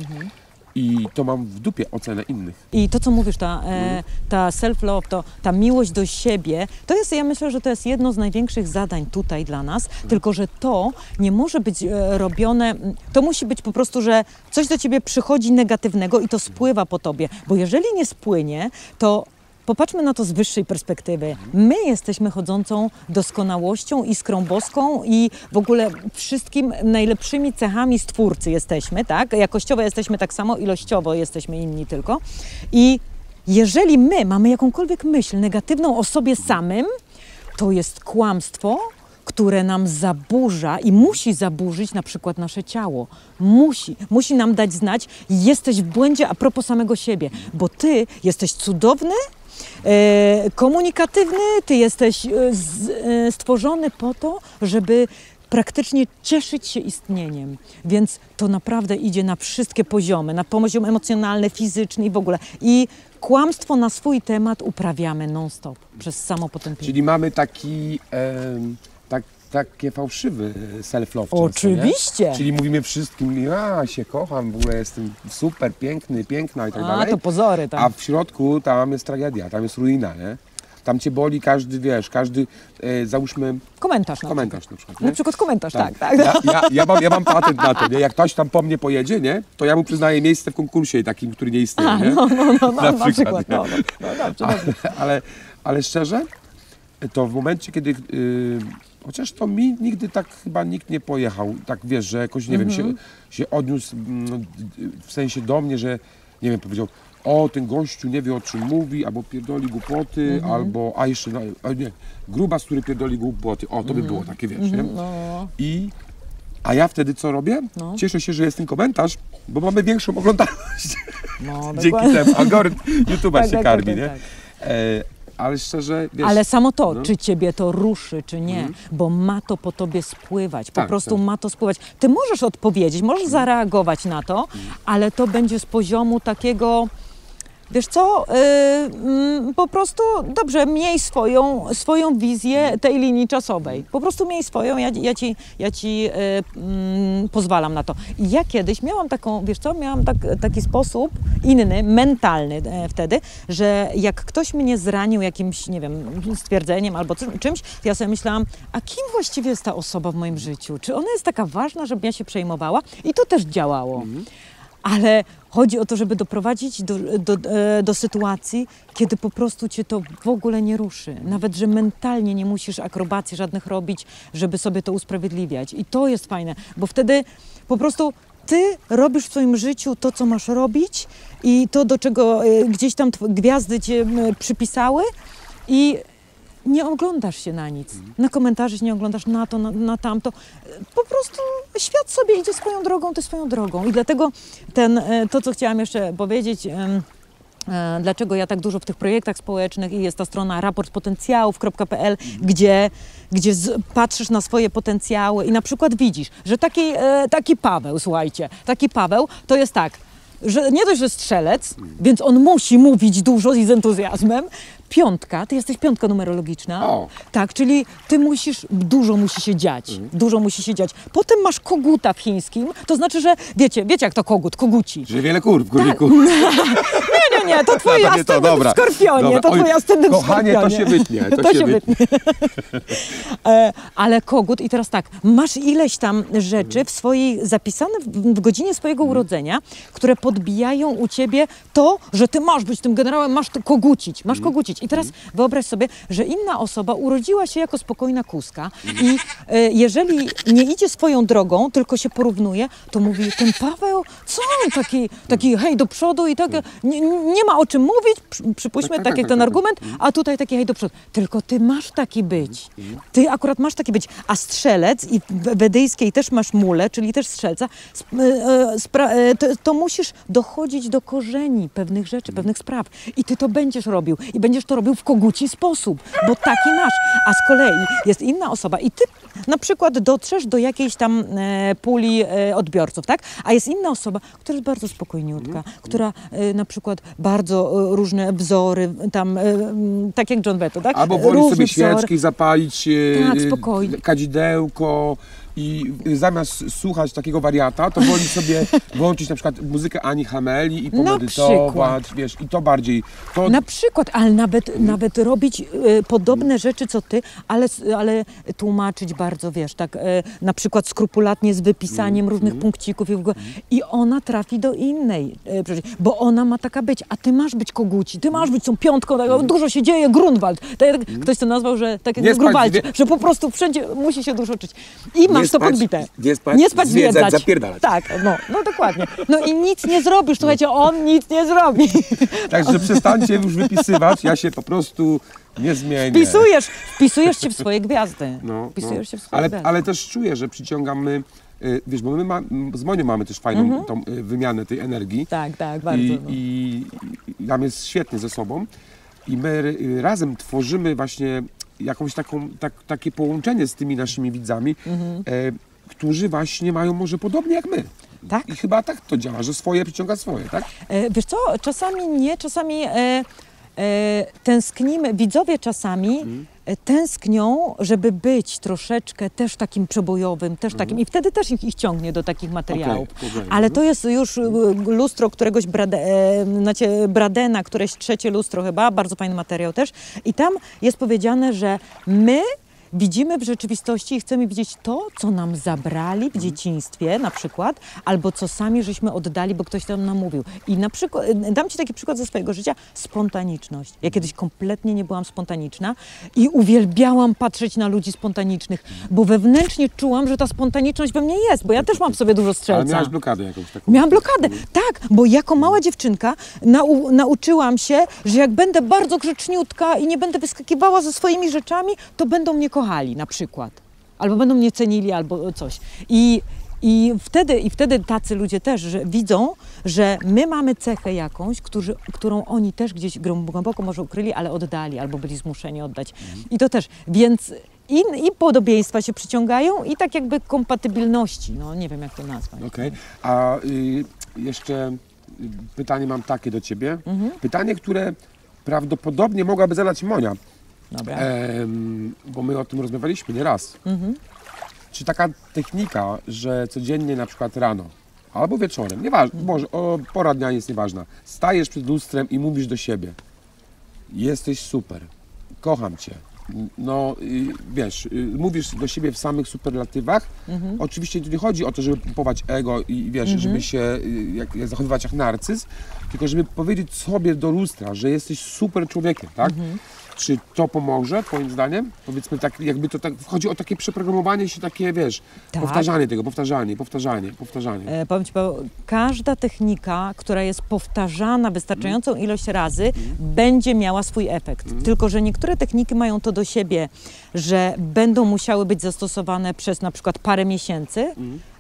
i to mam w dupie ocenę innych. I to, co mówisz, ta self-love, ta miłość do siebie, to jest, ja myślę, że to jest jedno z największych zadań tutaj dla nas, tylko że to nie może być robione, to musi być po prostu, że coś do ciebie przychodzi negatywnego i to spływa po tobie, bo jeżeli nie spłynie, to popatrzmy na to z wyższej perspektywy. My jesteśmy chodzącą doskonałością, iskrą boską i w ogóle wszystkim najlepszymi cechami Stwórcy jesteśmy, tak? Jakościowo jesteśmy tak samo, ilościowo jesteśmy inni tylko. I jeżeli my mamy jakąkolwiek myśl negatywną o sobie samym, to jest kłamstwo, które nam zaburza i musi zaburzyć na przykład nasze ciało. Musi nam dać znać, jesteś w błędzie a propos samego siebie, bo ty jesteś cudowny, komunikatywny, ty jesteś stworzony po to, żeby praktycznie cieszyć się istnieniem. Więc to naprawdę idzie na wszystkie poziomy, na poziom emocjonalny, fizyczny i w ogóle. I kłamstwo na swój temat uprawiamy non-stop przez samopotępienie. Czyli mamy taki takie fałszywy self-love. Oczywiście. Często, czyli mówimy wszystkim, ja się kocham, w ogóle jestem super, piękny, piękna i tak dalej. To pozory, tak. A w środku tam jest tragedia, tam jest ruina, nie? Tam cię boli każdy, wiesz, załóżmy... Komentarz na przykład. Nie? Na przykład komentarz, tak. Ja mam patent na to, nie? Jak ktoś tam po mnie pojedzie, nie? To ja mu przyznaję miejsce w konkursie takim, który nie istnieje, nie? Na przykład. Ale szczerze, to w momencie, kiedy... chociaż to mi nigdy tak chyba nikt nie pojechał, tak wiesz, że jakoś, nie wiem, się odniósł w sensie do mnie, że, nie wiem, powiedział, o, ten gościu nie wie, o czym mówi, albo pierdoli głupoty, albo, grubas, który pierdoli głupoty, o, to by było takie, wiesz, nie? A ja wtedy co robię? Cieszę się, że jest ten komentarz, bo mamy większą oglądalność. Dzięki temu algorytm YouTube'a się karmi, nie? Ale szczerze, wiesz... Ale samo to, czy ciebie to ruszy, czy nie, bo ma to po tobie spływać, po prostu ma to spływać. Ty możesz odpowiedzieć, możesz zareagować na to, ale to będzie z poziomu takiego, wiesz co, po prostu, dobrze, miej swoją wizję tej linii czasowej. Po prostu miej swoją, ja ci pozwalam na to. I ja kiedyś miałam taką, wiesz co, taki sposób inny, mentalny wtedy, że jak ktoś mnie zranił jakimś, nie wiem, stwierdzeniem albo czymś, to ja sobie myślałam, a kim właściwie jest ta osoba w moim życiu? Czy ona jest taka ważna, żebym ja się przejmowała? I to też działało. Ale chodzi o to, żeby doprowadzić do sytuacji, kiedy po prostu cię to w ogóle nie ruszy. Nawet, że mentalnie nie musisz akrobacji żadnych robić, żeby sobie to usprawiedliwiać. I to jest fajne, bo wtedy po prostu ty robisz w swoim życiu to, co masz robić i to, do czego gdzieś tam gwiazdy cię przypisały i nie oglądasz się na nic. Na komentarze się nie oglądasz, na to, na tamto. Po prostu świat sobie idzie swoją drogą, ty swoją drogą. I dlatego to, co chciałam jeszcze powiedzieć, dlaczego ja tak dużo w tych projektach społecznych i jest ta strona raportpotencjałów.pl, gdzie patrzysz na swoje potencjały i na przykład widzisz, że taki Paweł, słuchajcie, taki Paweł to jest tak, że nie dość, że strzelec, więc on musi mówić dużo i z entuzjazmem. Piątka, ty jesteś piątka numerologiczna. O. Tak, czyli ty dużo musi się dziać. Dużo musi się dziać. Potem masz koguta w chińskim, to znaczy, że wiecie jak to kogut, koguci. Że wiele kur w górniku. Nie, to twój Dobra, nie to, ascendent dobra. w Skorpionie. Dobra. To twój Oj, ascendent w kochanie, Skorpionie. to się wytnie. To się wytnie. Ale kogut, i teraz tak, masz ileś tam rzeczy zapisane w godzinie swojego urodzenia, które podbijają u ciebie to, że ty masz być tym generałem, masz to kogucić, masz kogucić. I teraz wyobraź sobie, że inna osoba urodziła się jako spokojna kuska i jeżeli nie idzie swoją drogą, tylko się porównuje, to mówi, ten Paweł, co on taki hej do przodu i tak, nie ma o czym mówić, przypuśćmy, tak jak ten argument, a tutaj taki hej do przodu. Tylko ty masz taki być. Ty akurat masz taki być. A strzelec, i w wedyjskiej też masz mulę, czyli też strzelca, to musisz dochodzić do korzeni pewnych rzeczy, pewnych spraw. I ty to będziesz robił. I będziesz to robił w koguci sposób, bo taki masz. A z kolei jest inna osoba i ty na przykład dotrzesz do jakiejś tam puli odbiorców, tak? A jest inna osoba, która jest bardzo spokojniutka, która na przykład bardzo różne wzory, tam, tak jak John Beto, tak? Albo woli Różne sobie wzory. świeczki zapalić, Tak, spokojnie. kadzidełko i zamiast słuchać takiego wariata, to woli sobie włączyć na przykład muzykę Ani Hameli i pomedytować, wiesz, i to bardziej. To... Na przykład, ale nawet robić podobne rzeczy co ty, ale tłumaczyć bardzo, wiesz, tak, na przykład skrupulatnie z wypisaniem różnych punkcików i ona trafi do innej, bo ona ma taka być, a ty masz być koguci, ty masz być tą piątką, tak, dużo się dzieje, Grunwald. Tak, ktoś to nazwał, że tak jak w Grunwaldzie, że po prostu wszędzie musi się dużo uczyć. I masz to podbite. Nie spać, zwiedzać, zapierdalać. Tak, no dokładnie. No i nic nie zrobisz, słuchajcie, on nic nie zrobi. Także przestańcie już wypisywać, ja się po prostu nie zmienię. Wpisujesz się w swoje gwiazdy. Wpisujesz się w swoje gwiazdy. Ale też czuję, że przyciągamy, wiesz, bo my z Monią mamy też fajną tą wymianę tej energii. Tak, bardzo. I nam jest świetnie ze sobą. I my razem tworzymy właśnie jakąś takie połączenie z tymi naszymi widzami, którzy właśnie mają może podobnie jak my. Tak. I chyba tak to działa, że swoje przyciąga swoje, tak? Wiesz co, czasami nie, czasami tęsknimy, widzowie czasami tęsknią, żeby być troszeczkę też takim przebojowym, też takim, i wtedy też ich ciągnie do takich materiałów. Ale to jest już lustro któregoś Bradena, któreś trzecie lustro chyba, bardzo fajny materiał też. I tam jest powiedziane, że my widzimy w rzeczywistości i chcemy widzieć to, co nam zabrali w dzieciństwie na przykład, albo co sami żeśmy oddali, bo ktoś tam nam mówił. I na przykład, dam ci taki przykład ze swojego życia, spontaniczność. Ja kiedyś kompletnie nie byłam spontaniczna i uwielbiałam patrzeć na ludzi spontanicznych, bo wewnętrznie czułam, że ta spontaniczność we mnie jest, bo ja też mam w sobie dużo strzelca. Ale miałaś blokadę jakąś taką? Miałam blokadę, tak, bo jako mała dziewczynka nauczyłam się, że jak będę bardzo grzeczniutka i nie będę wyskakiwała ze swoimi rzeczami, to będą mnie kochali na przykład. Albo będą mnie cenili, albo coś. I wtedy tacy ludzie też że widzą, że my mamy cechę jakąś, którą oni też gdzieś głęboko może ukryli, ale oddali, albo byli zmuszeni oddać. I to też, więc i podobieństwa się przyciągają, i tak jakby kompatybilności. No nie wiem, jak to nazwać. Okej. A jeszcze pytanie mam takie do ciebie. Pytanie, które prawdopodobnie mogłaby zadać Monia. Dobra. Bo my o tym rozmawialiśmy nieraz. Czy taka technika, że codziennie na przykład rano albo wieczorem, nieważne, może pora dnia jest nieważna, stajesz przed lustrem i mówisz do siebie: jesteś super, kocham cię. No wiesz, mówisz do siebie w samych superlatywach. Oczywiście tu nie chodzi o to, żeby pompować ego i wiesz, żeby się zachowywać jak narcyz, tylko żeby powiedzieć sobie do lustra, że jesteś super człowiekiem, tak? Czy to pomoże, twoim zdaniem? Powiedzmy tak, jakby to tak, chodzi o takie przeprogramowanie się, takie, wiesz, Tak. powtarzanie tego, powtarzanie. Powiem ci, Paweł, każda technika, która jest powtarzana wystarczającą ilość razy, będzie miała swój efekt. Tylko że niektóre techniki mają to do siebie, że będą musiały być zastosowane przez na przykład parę miesięcy,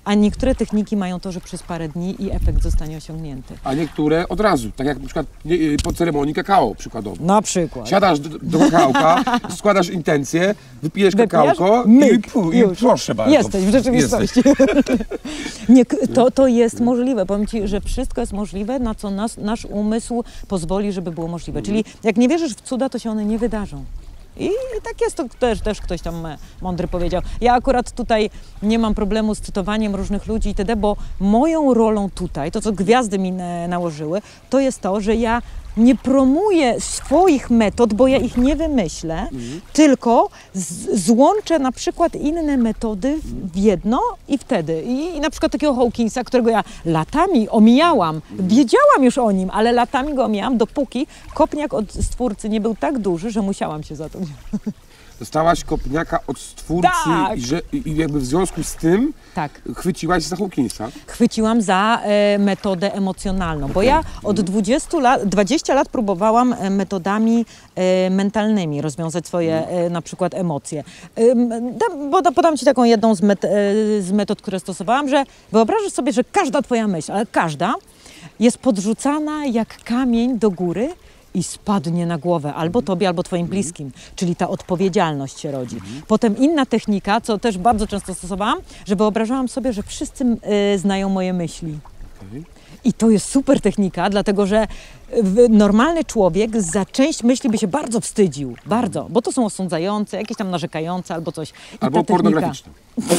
A niektóre techniki mają to, że przez parę dni i efekt zostanie osiągnięty. A niektóre od razu, tak jak na przykład po ceremonii kakao przykładowo. Na przykład. Siadasz do kakałka, składasz intencję, wypijesz Wypijesz? kakałko Myk. i Już. proszę bardzo. Jesteś w rzeczywistości. Nie, to jest możliwe. Powiem Ci, że wszystko jest możliwe, na co nasz umysł pozwoli, żeby było możliwe. Czyli jak nie wierzysz w cuda, to się one nie wydarzą. I tak jest, to też ktoś tam mądry powiedział. Ja akurat tutaj nie mam problemu z cytowaniem różnych ludzi itd., bo moją rolą tutaj, to co gwiazdy mi nałożyły, to jest to, że ja nie promuję swoich metod, bo ja ich nie wymyślę, tylko złączę na przykład inne metody w jedno i wtedy. I na przykład takiego Hawkinsa, którego ja latami omijałam, wiedziałam już o nim, ale latami go omijałam, dopóki kopniak od stwórcy nie był tak duży, że musiałam się za to wziąć. Dostałaś kopniaka od stwórcy Tak. i jakby w związku z tym Tak. chwyciłaś za Hawkinsa. Chwyciłam za metodę emocjonalną, bo ja od 20 lat próbowałam metodami mentalnymi rozwiązać swoje na przykład emocje. Podam Ci taką jedną z metod, które stosowałam, że wyobrażasz sobie, że każda Twoja myśl, ale każda jest podrzucana jak kamień do góry i spadnie na głowę albo tobie, albo twoim bliskim, czyli ta odpowiedzialność się rodzi. Potem inna technika, co też bardzo często stosowałam, że wyobrażałam sobie, że wszyscy znają moje myśli. I to jest super technika, dlatego że normalny człowiek za część myśli by się bardzo wstydził, bardzo, bo to są osądzające, jakieś tam narzekające albo coś. I Albo ta technika, pornograficzne.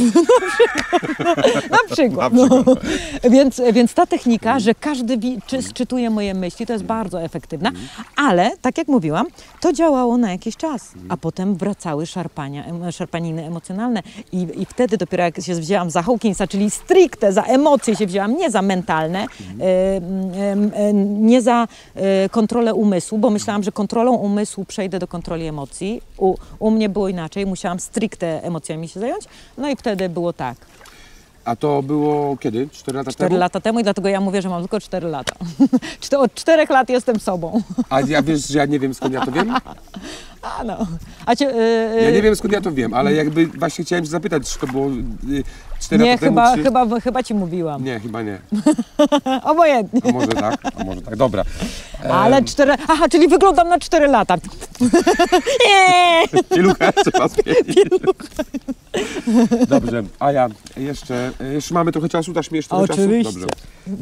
na przykład. No. Więc ta technika, że każdy czytuje moje myśli, to jest bardzo efektywna, ale tak jak mówiłam, to działało na jakiś czas, a potem wracały szarpaniny emocjonalne i wtedy dopiero jak się wzięłam za Hawkinsa, czyli stricte za emocje się wzięłam, nie za mentalne, nie za kontrolę umysłu, bo myślałam, że kontrolą umysłu przejdę do kontroli emocji. U mnie było inaczej, musiałam stricte emocjami się zająć, no i wtedy było tak. A to było kiedy? 4 lata 4 temu? lata temu i dlatego ja mówię, że mam tylko 4 lata. Od 4 lat jestem sobą. A ja wiesz, że ja nie wiem, skąd ja to wiem? A no. Ja nie wiem, skąd ja to wiem, ale jakby właśnie chciałem się zapytać, czy to było 4 Nie, lata temu, czy... chyba ci mówiłam. Nie, chyba nie. Obojętnie. A może tak, dobra. Ale 4... Aha, czyli wyglądam na 4 lata. Nie! Pieluchę trzeba zmienić. Dobrze, a ja jeszcze mamy trochę czasu, dasz mi jeszcze trochę czasu? Oczywiście. Dobrze.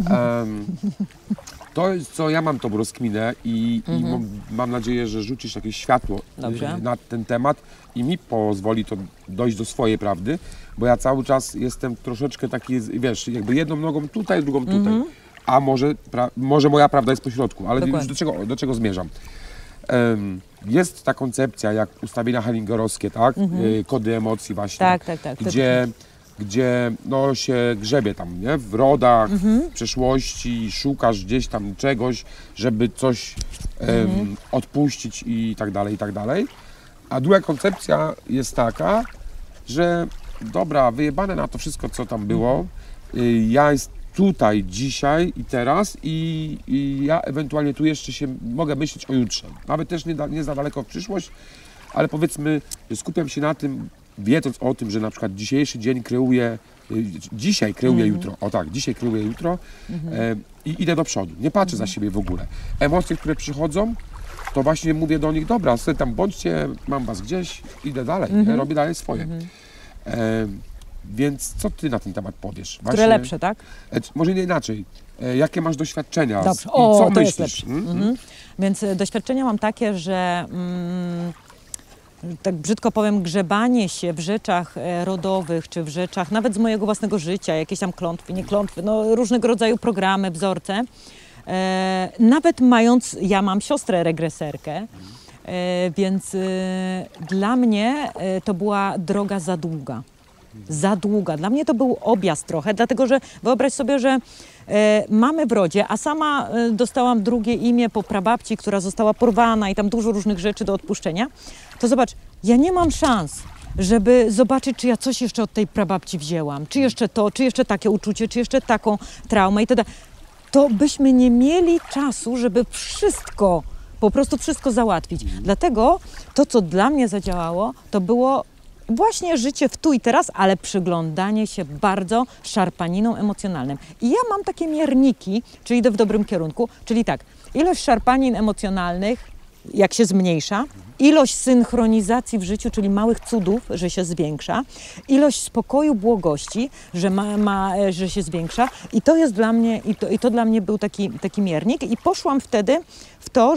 To, co ja mam tą rozkminę i mam nadzieję, że rzucisz jakieś światło na ten temat i mi pozwoli to dojść do swojej prawdy, bo ja cały czas jestem troszeczkę taki, wiesz, jakby jedną nogą tutaj, drugą tutaj, a może moja prawda jest po środku, ale już do czego zmierzam. Jest ta koncepcja jak ustawienia hellingerowskie, tak? Kody emocji właśnie, Tak. gdzie no, się grzebie tam, nie? W rodach, w przeszłości, szukasz gdzieś tam czegoś, żeby coś odpuścić i tak dalej, i tak dalej. A druga koncepcja jest taka, że dobra, wyjebane na to wszystko, co tam było, ja jest tutaj, dzisiaj i teraz i ja ewentualnie tu jeszcze się mogę myśleć o jutrze. Nawet też nie za daleko w przyszłość, ale powiedzmy skupiam się na tym, wiedząc o tym, że na przykład dzisiejszy dzień kreuje, dzisiaj kreuje jutro, dzisiaj kreuje jutro i idę do przodu, nie patrzę za siebie w ogóle. Emocje, które przychodzą, to właśnie mówię do nich, dobra, sobie tam bądźcie, mam was gdzieś, idę dalej, robię dalej swoje. Więc co ty na ten temat powiesz? Które Właśnie, lepsze, tak? Może nie inaczej. Jakie masz doświadczenia Dobrze. i co to myślisz? jest lepsze. Więc doświadczenia mam takie, że tak brzydko powiem, grzebanie się w rzeczach rodowych, czy w rzeczach nawet z mojego własnego życia, jakieś tam klątwy, nie klątwy, no różnego rodzaju programy, wzorce. Nawet mając, ja mam siostrę regreserkę, więc dla mnie to była droga za długa. Za długa. Dla mnie to był objazd trochę, dlatego że wyobraź sobie, że mamy w rodzie, a sama dostałam drugie imię po prababci, która została porwana i tam dużo różnych rzeczy do odpuszczenia, to zobacz, ja nie mam szans, żeby zobaczyć, czy ja coś jeszcze od tej prababci wzięłam, czy jeszcze to, czy jeszcze takie uczucie, czy jeszcze taką traumę i tak dalej. To byśmy nie mieli czasu, żeby po prostu wszystko załatwić. Dlatego to, co dla mnie zadziałało, to było właśnie życie w tu i teraz, ale przyglądanie się bardzo szarpaninom emocjonalnym. I ja mam takie mierniki, czy idę w dobrym kierunku, czyli tak, ilość szarpanin emocjonalnych, jak się zmniejsza, ilość synchronizacji w życiu, czyli małych cudów, że się zwiększa, ilość spokoju, błogości, że się zwiększa i to jest dla mnie, i to dla mnie był taki miernik i poszłam wtedy w to,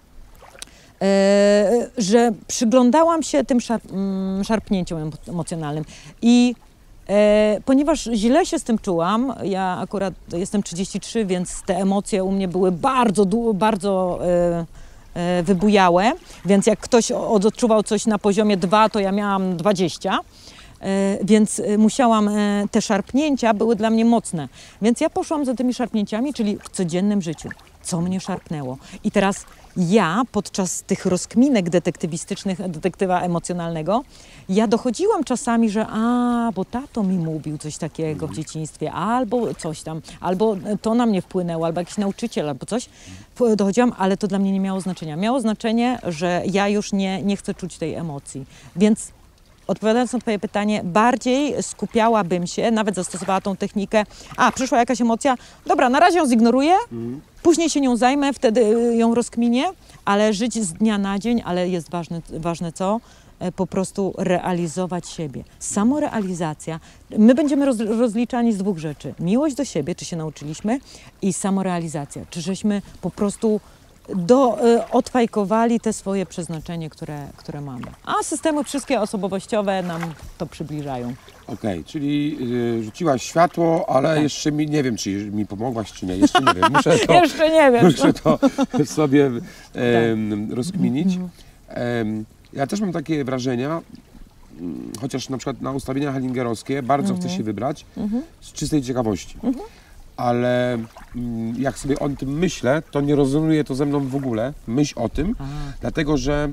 że przyglądałam się tym szarpnięciom emocjonalnym i ponieważ źle się z tym czułam, ja akurat jestem 33, więc te emocje u mnie były bardzo wybujałe, więc jak ktoś odczuwał coś na poziomie 2, to ja miałam 20, więc musiałam, te szarpnięcia były dla mnie mocne, więc ja poszłam za tymi szarpnięciami, czyli w codziennym życiu, co mnie szarpnęło. I teraz ja podczas tych rozkminek detektywistycznych, detektywa emocjonalnego, ja dochodziłam czasami, że bo tato mi mówił coś takiego w dzieciństwie, albo coś tam, albo to na mnie wpłynęło, albo jakiś nauczyciel, albo coś. Dochodziłam, ale to dla mnie nie miało znaczenia. Miało znaczenie, że ja już nie chcę czuć tej emocji. Więc odpowiadając na twoje pytanie, bardziej skupiałabym się, nawet zastosowała tą technikę, przyszła jakaś emocja, dobra, na razie ją zignoruję, później się nią zajmę, wtedy ją rozkminię, ale żyć z dnia na dzień, ale jest ważne co? Po prostu realizować siebie. Samorealizacja. My będziemy rozliczani z 2 rzeczy. Miłość do siebie, czy się nauczyliśmy, i samorealizacja. Czy żeśmy po prostu odfajkowali te swoje przeznaczenie, które mamy. A systemy wszystkie osobowościowe nam to przybliżają. Okej, czyli rzuciłaś światło, ale jeszcze nie wiem, czy mi pomogłaś, czy nie. Jeszcze nie wiem. Jeszcze nie wiem. Muszę to sobie rozkminić. Ja też mam takie wrażenia, chociaż na przykład na ustawienia hellingerowskie bardzo chcę się wybrać z czystej ciekawości. Ale jak sobie o tym myślę, to nie rezonuje to ze mną w ogóle, myśl o tym, dlatego że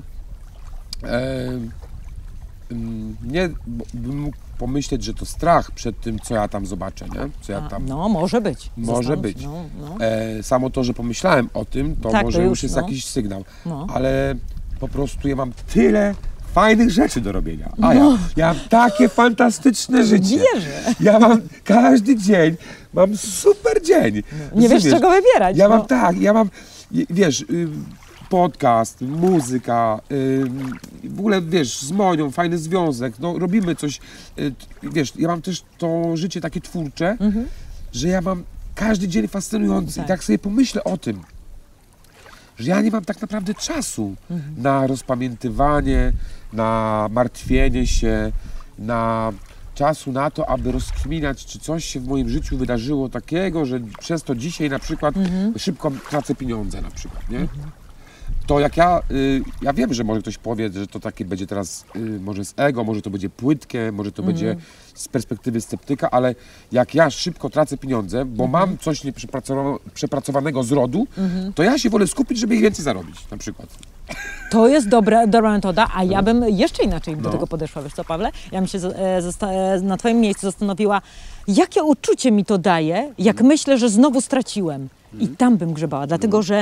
nie bym mógł pomyśleć, że to strach przed tym, co ja tam zobaczę, nie? Co ja tam... No, może być. Może być. No. Samo to, że pomyślałem o tym, to tak, może to już jest jakiś sygnał, ale po prostu ja mam tyle fajnych rzeczy do robienia. Ja mam takie fantastyczne życie. Wierzę. Ja mam każdy dzień, mam super dzień. Nie wiesz, czego wybierać. Ja mam, wiesz, podcast, muzyka, w ogóle, wiesz, z Monią, fajny związek, no robimy coś, wiesz, ja mam też to życie takie twórcze, że ja mam każdy dzień fascynujący i tak sobie pomyślę o tym, że ja nie mam tak naprawdę czasu na rozpamiętywanie, na martwienie się, na czasu na to, aby rozkminiać, czy coś się w moim życiu wydarzyło takiego, że przez to dzisiaj na przykład szybko tracę pieniądze na przykład, nie? To jak ja wiem, że może ktoś powie, że to takie będzie teraz może z ego, może to będzie płytkie, może to będzie z perspektywy sceptyka, ale jak ja szybko tracę pieniądze, bo mam coś przepracowanego z rodu, to ja się wolę skupić, żeby ich więcej zarobić na przykład. To jest dobra metoda, a ja bym jeszcze inaczej do tego podeszła, wiesz co, Pawle? Ja bym się na twoim miejscu zastanowiła, jakie uczucie mi to daje, jak myślę, że znowu straciłem. I tam bym grzebała, dlatego że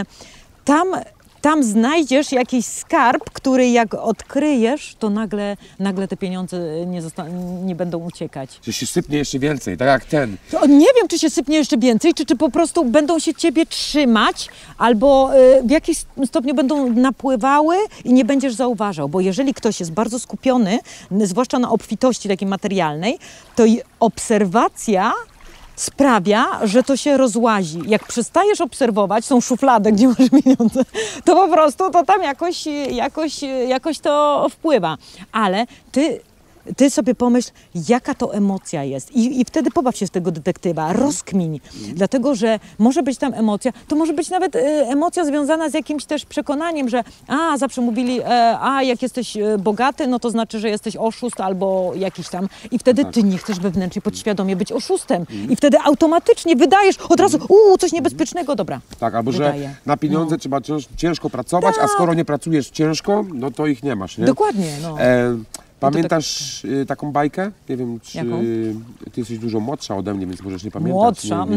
tam znajdziesz jakiś skarb, który jak odkryjesz, to nagle te pieniądze nie będą uciekać. Że się sypnie jeszcze więcej, tak jak ten. Nie wiem, czy się sypnie jeszcze więcej, czy po prostu będą się ciebie trzymać, albo w jakimś stopniu będą napływały i nie będziesz zauważał. Bo jeżeli ktoś jest bardzo skupiony, zwłaszcza na obfitości takiej materialnej, to i obserwacja sprawia, że to się rozłazi. Jak przestajesz obserwować tą szufladę, gdzie masz pieniądze, to po prostu to tam jakoś to wpływa. Ale ty sobie pomyśl, jaka to emocja jest. I wtedy pobaw się z tego detektywa, rozkmiń. Dlatego, że może być tam emocja, to może być nawet emocja związana z jakimś też przekonaniem, że zawsze mówili, jak jesteś bogaty, no to znaczy, że jesteś oszust albo jakiś tam. I wtedy ty nie chcesz wewnętrznie, podświadomie być oszustem. I wtedy automatycznie wydajesz od razu, coś niebezpiecznego, dobra. Tak, albo że na pieniądze trzeba ciężko pracować, a skoro nie pracujesz ciężko, no to ich nie masz, nie? Dokładnie, no. Pamiętasz taką bajkę? Nie wiem, czy jaką? ty jesteś dużo młodsza ode mnie, więc możesz nie pamiętać. Młodsza, .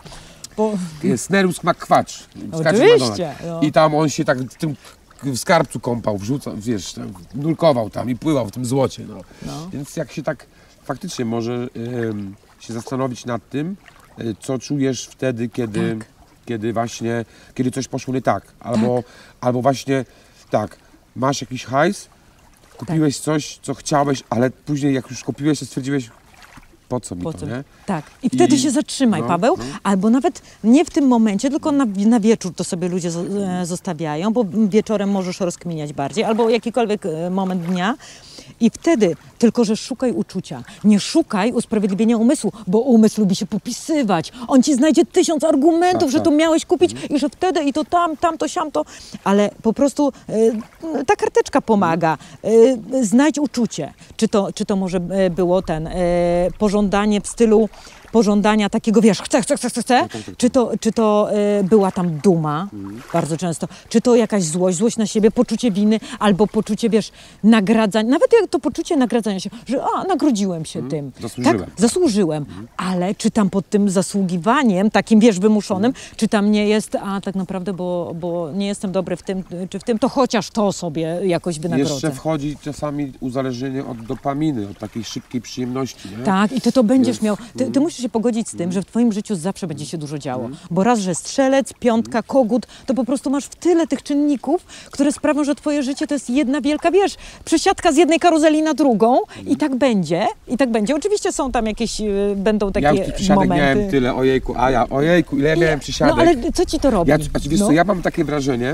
Jest Nerus McQuatch. Oczywiście. I tam on się tak tym w skarbcu kąpał, wrzucał, wiesz, tam, nurkował tam i pływał w tym złocie, no. Więc jak się tak faktycznie może się zastanowić nad tym, co czujesz wtedy, kiedy właśnie, kiedy coś poszło nie tak, albo właśnie tak, masz jakiś hajs, kupiłeś coś, co chciałeś, ale później jak już kupiłeś, to stwierdziłeś, po co mi to, nie? Tak. I wtedy się zatrzymaj, Paweł, albo nawet nie w tym momencie, tylko na wieczór to sobie ludzie zostawiają, bo wieczorem możesz rozkminiać bardziej, albo jakikolwiek moment dnia. I wtedy, tylko że szukaj uczucia. Nie szukaj usprawiedliwienia umysłu, bo umysł lubi się popisywać. On ci znajdzie 1000 argumentów, że to miałeś kupić i że wtedy i to tamto, siamto. Ale po prostu ta karteczka pomaga. Znajdź uczucie. Czy to może było pożądanie w stylu pożądania takiego, wiesz, chcę. Czy to była tam duma, bardzo często. Czy to jakaś złość na siebie, poczucie winy, albo poczucie, wiesz, nagradzania. Nawet jak to poczucie nagradzania się, że nagrodziłem się tym. Zasłużyłem. Tak, zasłużyłem. Ale czy tam pod tym zasługiwaniem, takim, wiesz, wymuszonym, czy tam nie jest, tak naprawdę, bo nie jestem dobry w tym, czy w tym, to chociaż to sobie jakoś wynagrodzę. Jeszcze wchodzi czasami uzależnienie od dopaminy, od takiej szybkiej przyjemności, nie? Tak, i ty to będziesz miał. Ty musisz się pogodzić z tym, że w twoim życiu zawsze będzie się dużo działo. Bo raz, że strzelec, piątka, kogut, to po prostu masz w tyle tych czynników, które sprawią, że twoje życie to jest jedna wielka, wiesz, przesiadka z jednej karuzeli na drugą i tak będzie. Oczywiście są tam jakieś, będą takie ja przysiadek momenty. miałem tyle, ojejku, ile ja miałem przysiadek. No ale co ci to robi? Wiesz co, ja mam takie wrażenie,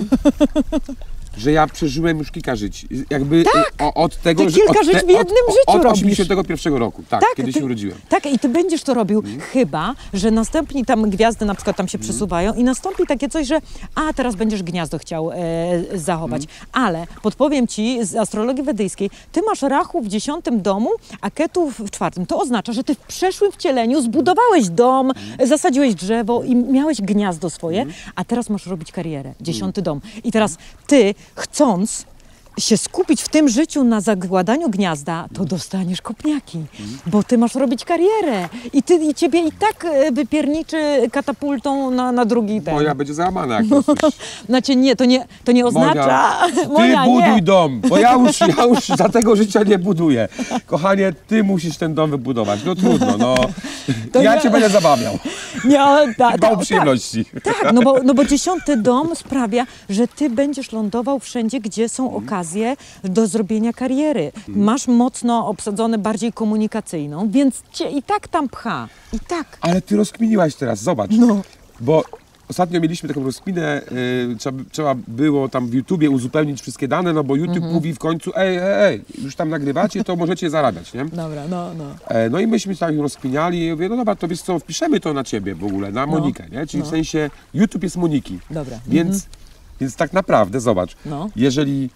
że ja przeżyłem już kilka żyć. Jakby od tego, ty kilka żyć w jednym życiu od robisz. 81 roku, kiedy się urodziłem. Tak, i ty będziesz to robił, chyba, że następni tam gwiazdy na przykład tam się przesuwają i nastąpi takie coś, że teraz będziesz gniazdo chciał zachować. Ale podpowiem ci z astrologii wedyjskiej, ty masz Rahu w 10. domu, a Ketu w 4. To oznacza, że ty w przeszłym wcieleniu zbudowałeś dom, zasadziłeś drzewo i miałeś gniazdo swoje, a teraz masz robić karierę. 10. dom. I teraz ty, chcąc się skupić w tym życiu na zakładaniu gniazda, to dostaniesz kopniaki, bo ty masz robić karierę i ciebie i tak wypierniczy katapultą na drugi ten. Moja będzie załamana, jak to słyszysz. Znaczy nie, to nie oznacza... Ty buduj dom, bo ja już za tego życia nie buduję. Kochanie, ty musisz ten dom wybudować. No trudno, no. Ja cię będę zabawiał. Dał przyjemności. Tak, no bo 10. dom sprawia, że ty będziesz lądował wszędzie, gdzie są okazje do zrobienia kariery. Masz mocno obsadzone bardziej komunikacyjną, więc cię i tak tam pcha. I tak. Ale ty rozkminiłaś teraz, zobacz. No. Bo ostatnio mieliśmy taką rozkminę, trzeba było tam w YouTubie uzupełnić wszystkie dane, no bo YouTube mówi w końcu, ej, już tam nagrywacie, to możecie zarabiać, nie? Dobra, no. No i myśmy tak rozkminiali i mówię, no dobra, to wiesz co, wpiszemy to na ciebie w ogóle, na Monikę, nie? Czyli w sensie YouTube jest Moniki. Dobra. Więc tak naprawdę, zobacz, jeżeli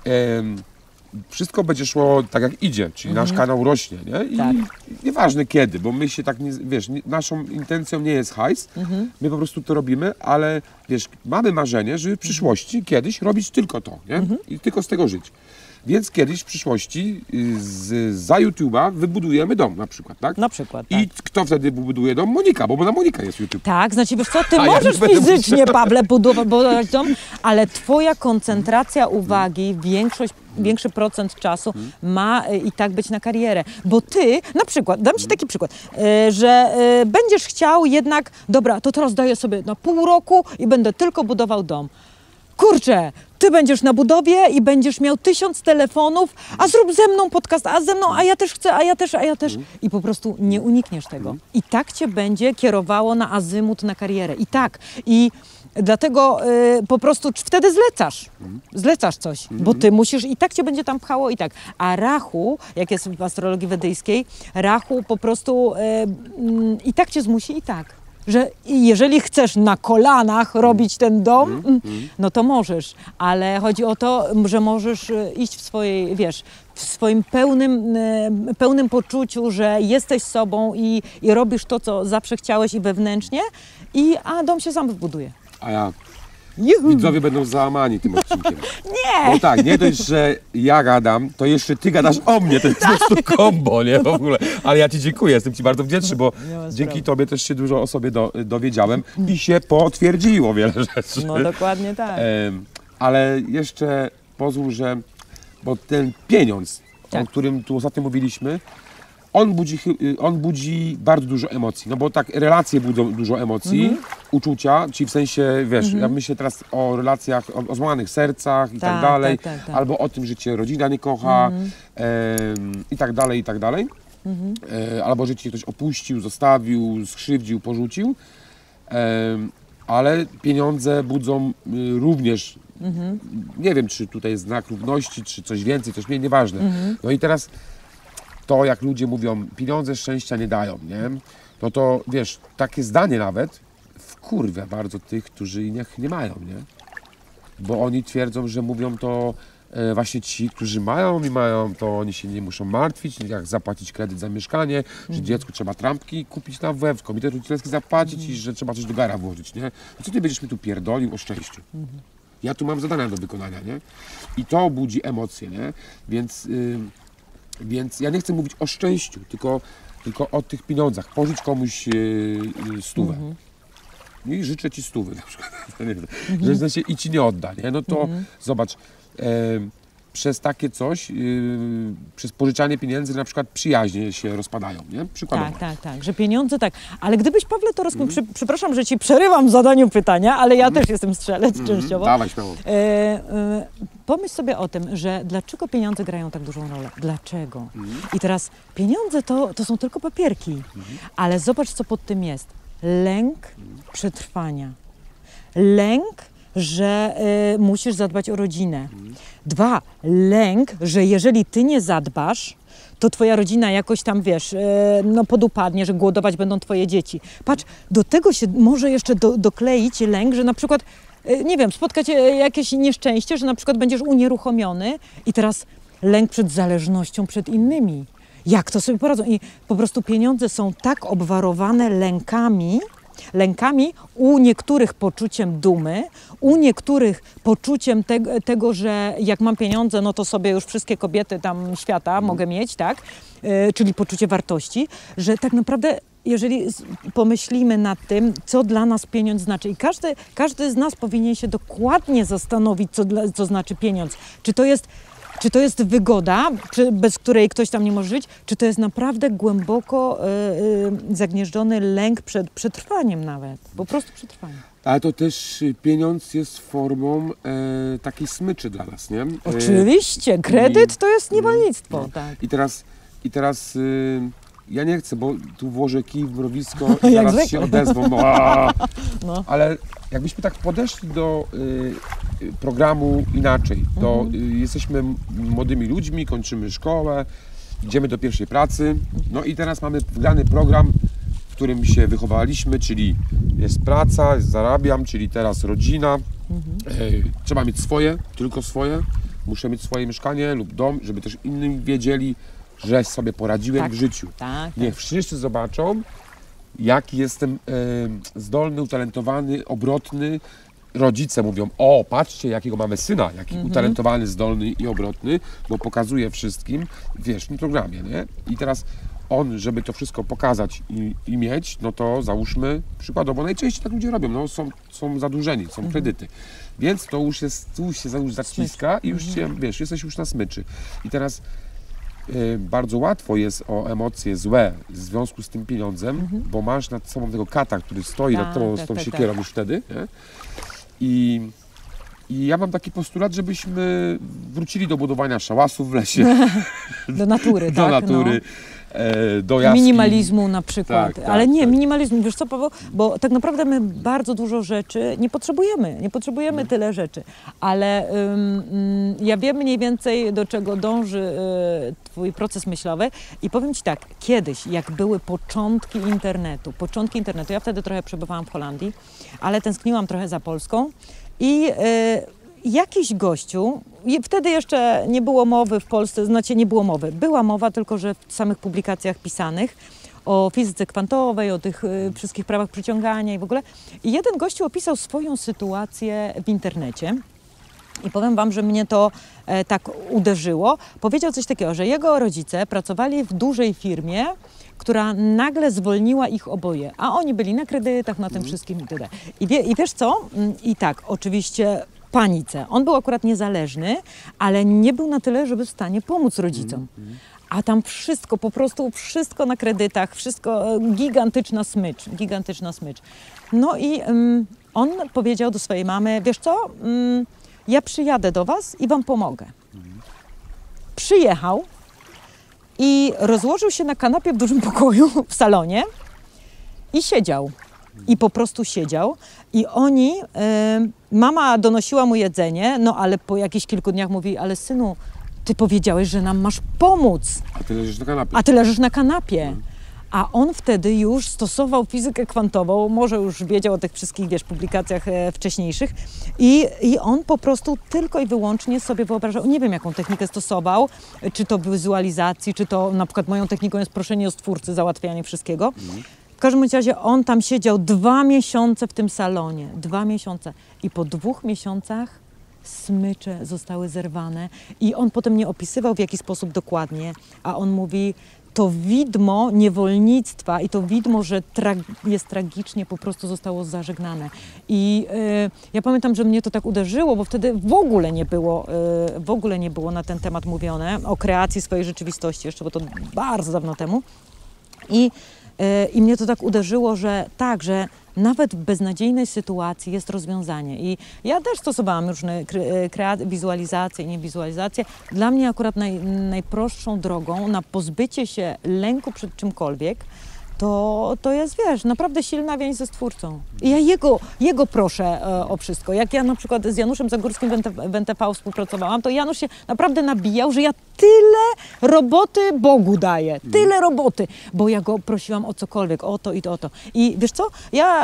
wszystko będzie szło tak jak idzie, czyli nasz kanał rośnie, nie? I nieważne kiedy, bo my się tak, naszą intencją nie jest hajs, my po prostu to robimy, ale wiesz, mamy marzenie, żeby w przyszłości kiedyś robić tylko to, nie? I tylko z tego żyć. Więc kiedyś w przyszłości za YouTube'a wybudujemy dom na przykład, tak? Na przykład, tak. I kto wtedy buduje dom? Monika, bo na Monika jest YouTube. Tak, znaczy wiesz co, ty możesz fizycznie, Pawle, budować dom, ale twoja koncentracja uwagi, większy procent czasu ma i tak być na karierę. Bo ty, na przykład, dam ci taki przykład, że będziesz chciał jednak, dobra, to teraz daję sobie na pół roku i będę tylko budował dom. Kurczę, ty będziesz na budowie i będziesz miał 1000 telefonów, a zrób ze mną podcast, a ze mną, a ja też chcę, a ja też. I po prostu nie unikniesz tego. I tak cię będzie kierowało na azymut, na karierę. I tak. I dlatego po prostu wtedy zlecasz coś, bo ty musisz i tak cię będzie tam pchało i tak. A Rahu, jak jest w astrologii wedyjskiej, Rahu po prostu i tak cię zmusi i tak. Że jeżeli chcesz na kolanach robić ten dom, no to możesz, ale chodzi o to, że możesz iść w swojej, wiesz, w swoim pełnym poczuciu, że jesteś sobą i robisz to, co zawsze chciałeś i wewnętrznie, a dom się sam wybuduje. A ja... Widzowie będą załamani tym odcinkiem. Nie! Bo tak, nie dość, że ja gadam, to jeszcze ty gadasz o mnie, to jest po prostu kombo, nie? W ogóle. Ale ja ci dziękuję, jestem ci bardzo wdzięczny, bo dzięki tobie też się dużo o sobie dowiedziałem i się potwierdziło wiele rzeczy. No dokładnie tak. Ale jeszcze pozwól, że... Bo ten pieniądz, Tak. o którym tu ostatnio mówiliśmy, on budzi bardzo dużo emocji. No bo tak, relacje budzą dużo emocji, uczucia, czyli w sensie, wiesz, ja myślę teraz o relacjach, o złamanych sercach i tak dalej, tak. albo o tym, że cię rodzina nie kocha, i tak dalej, i tak dalej. Albo że cię ktoś opuścił, zostawił, skrzywdził, porzucił. Ale pieniądze budzą również, nie wiem, czy tutaj jest znak równości, czy coś więcej, coś mniej, nieważne. No i teraz to, jak ludzie mówią, pieniądze szczęścia nie dają, nie? No to wiesz, takie zdanie nawet wkurwia bardzo tych, którzy ich nie mają, nie? Bo oni twierdzą, że mówią to właśnie ci, którzy mają i mają, to oni się nie muszą martwić, jak zapłacić kredyt za mieszkanie, że dziecku trzeba trampki kupić na WF, komitet rodzicielski zapłacić i że trzeba coś do gara włożyć, nie? No co ty będziesz mi tu pierdolił o szczęściu? Ja tu mam zadania do wykonania, nie? I to budzi emocje, nie? Więc ja nie chcę mówić o szczęściu, tylko o tych pieniądzach. Pożyć komuś stówę. I życzę ci stówy na przykład. Że znaczy, i ci nie odda, nie? No to zobacz, przez takie coś, przez pożyczanie pieniędzy na przykład przyjaźnie się rozpadają, nie? Przykładowo. Tak, że pieniądze tak. Ale gdybyś, Pawle, to przepraszam, że ci przerywam w zadaniu pytania, ale ja też jestem strzelec częściowo. Dawaj, śmiało. Pomyśl sobie o tym, że dlaczego pieniądze grają tak dużą rolę? Dlaczego? I teraz pieniądze to są tylko papierki, ale zobacz, co pod tym jest. Lęk przetrwania. Lęk, że musisz zadbać o rodzinę. 2, lęk, że jeżeli ty nie zadbasz, to twoja rodzina jakoś tam, wiesz, podupadnie, że głodować będą twoje dzieci. Patrz, do tego się może jeszcze dokleić lęk, że na przykład, nie wiem, spotka cię jakieś nieszczęście, że na przykład będziesz unieruchomiony i teraz lęk przed zależnością przed innymi. Jak to sobie poradzą? I po prostu pieniądze są tak obwarowane lękami, u niektórych poczuciem dumy, u niektórych poczuciem tego, że jak mam pieniądze, no to sobie już wszystkie kobiety tam świata mogę mieć, tak? Czyli poczucie wartości, że tak naprawdę jeżeli pomyślimy nad tym, co dla nas pieniądz znaczy i każdy z nas powinien się dokładnie zastanowić, co znaczy pieniądz. Czy to jest wygoda, bez której ktoś tam nie może żyć, czy to jest naprawdę głęboko zagnieżdżony lęk przed przetrwaniem nawet, po prostu przetrwaniem. Ale to też pieniądz jest formą takiej smyczy dla nas, nie? Oczywiście, kredyt to jest niewolnictwo. Tak. I teraz ja nie chcę, bo tu włożę kij w mrowisko i zaraz się odezwą. No. Ale jakbyśmy tak podeszli do programu inaczej, jesteśmy młodymi ludźmi, kończymy szkołę, idziemy do pierwszej pracy, no i teraz mamy wgrany program, w którym się wychowaliśmy, czyli jest praca, zarabiam, czyli teraz rodzina, trzeba mieć swoje, tylko swoje, muszę mieć swoje mieszkanie lub dom, żeby też inni wiedzieli, że sobie poradziłem w życiu. Tak. Niech wszyscy zobaczą, jaki jestem zdolny, utalentowany, obrotny. Rodzice mówią, o, patrzcie, jakiego mamy syna, jaki utalentowany, zdolny i obrotny, bo pokazuje wszystkim, wiesz, w tym programie, nie? I teraz on, żeby to wszystko pokazać i mieć, no to załóżmy, przykładowo, najczęściej tak ludzie robią, no są zadłużeni, są kredyty, więc to już się zaciska i już się, wiesz, jesteś już na smyczy. I teraz bardzo łatwo jest o emocje złe w związku z tym pieniądzem, bo masz nad sobą tego kata, który stoi nad tobą z tą siekierą już wtedy, nie? I ja mam taki postulat, żebyśmy wrócili do budowania szałasów w lesie. Do natury, do natury, do jaskiń. Minimalizmu na przykład. Tak, ale nie, tak. minimalizmu, wiesz co, Paweł? Bo tak naprawdę my bardzo dużo rzeczy nie potrzebujemy. Nie potrzebujemy tyle rzeczy. Ale ja wiem mniej więcej, do czego dąży twój proces myślowy. I powiem ci tak, kiedyś, jak były początki internetu, ja wtedy trochę przebywałam w Holandii, ale tęskniłam trochę za Polską i jakiś gościu, wtedy jeszcze nie było mowy w Polsce, znaczy nie było mowy, była mowa tylko, że w samych publikacjach pisanych o fizyce kwantowej, o tych wszystkich prawach przyciągania i w ogóle. I jeden gościu opisał swoją sytuację w internecie. I powiem wam, że mnie to tak uderzyło. Powiedział coś takiego, że jego rodzice pracowali w dużej firmie, która nagle zwolniła ich oboje, a oni byli na kredytach, na tym wszystkim itd. I wiesz co? I tak, oczywiście panice. On był akurat niezależny, ale nie był na tyle, żeby w stanie pomóc rodzicom. A tam wszystko, po prostu wszystko na kredytach, wszystko, gigantyczna smycz. No i on powiedział do swojej mamy, wiesz co, ja przyjadę do was i wam pomogę. Przyjechał i rozłożył się na kanapie w dużym pokoju w salonie i siedział. I po prostu siedział. I oni, mama donosiła mu jedzenie, no ale po jakichś kilku dniach mówi, ale synu, ty powiedziałeś, że nam masz pomóc. A ty leżysz na kanapie. A ty leżysz na kanapie. A on wtedy już stosował fizykę kwantową, może już wiedział o tych wszystkich, wiesz, publikacjach wcześniejszych i on po prostu tylko i wyłącznie sobie wyobrażał, nie wiem jaką technikę stosował, czy to wizualizacji, czy to na przykład moją techniką jest proszenie o stwórcy, załatwianie wszystkiego. W każdym razie on tam siedział 2 miesiące w tym salonie, 2 miesiące i po 2 miesiącach smycze zostały zerwane i on potem nie opisywał w jaki sposób dokładnie, a on mówi, to widmo niewolnictwa i to widmo, że jest tragicznie, po prostu zostało zażegnane. I ja pamiętam, że mnie to tak uderzyło, bo wtedy w ogóle nie było na ten temat mówione, o kreacji swojej rzeczywistości jeszcze, bo to bardzo dawno temu. I mnie to tak uderzyło, że tak, że nawet w beznadziejnej sytuacji jest rozwiązanie. I ja też stosowałam różne wizualizacje i niewizualizacje. Dla mnie akurat najprostszą drogą na pozbycie się lęku przed czymkolwiek, to jest, wiesz, naprawdę silna więź ze Stwórcą. I ja jego proszę o wszystko. Jak ja na przykład z Januszem Zagórskim w NTV współpracowałam, to Janusz się naprawdę nabijał, że ja tyle roboty Bogu daję. Tyle roboty. Bo ja go prosiłam o cokolwiek, o to i to, o to. I wiesz co?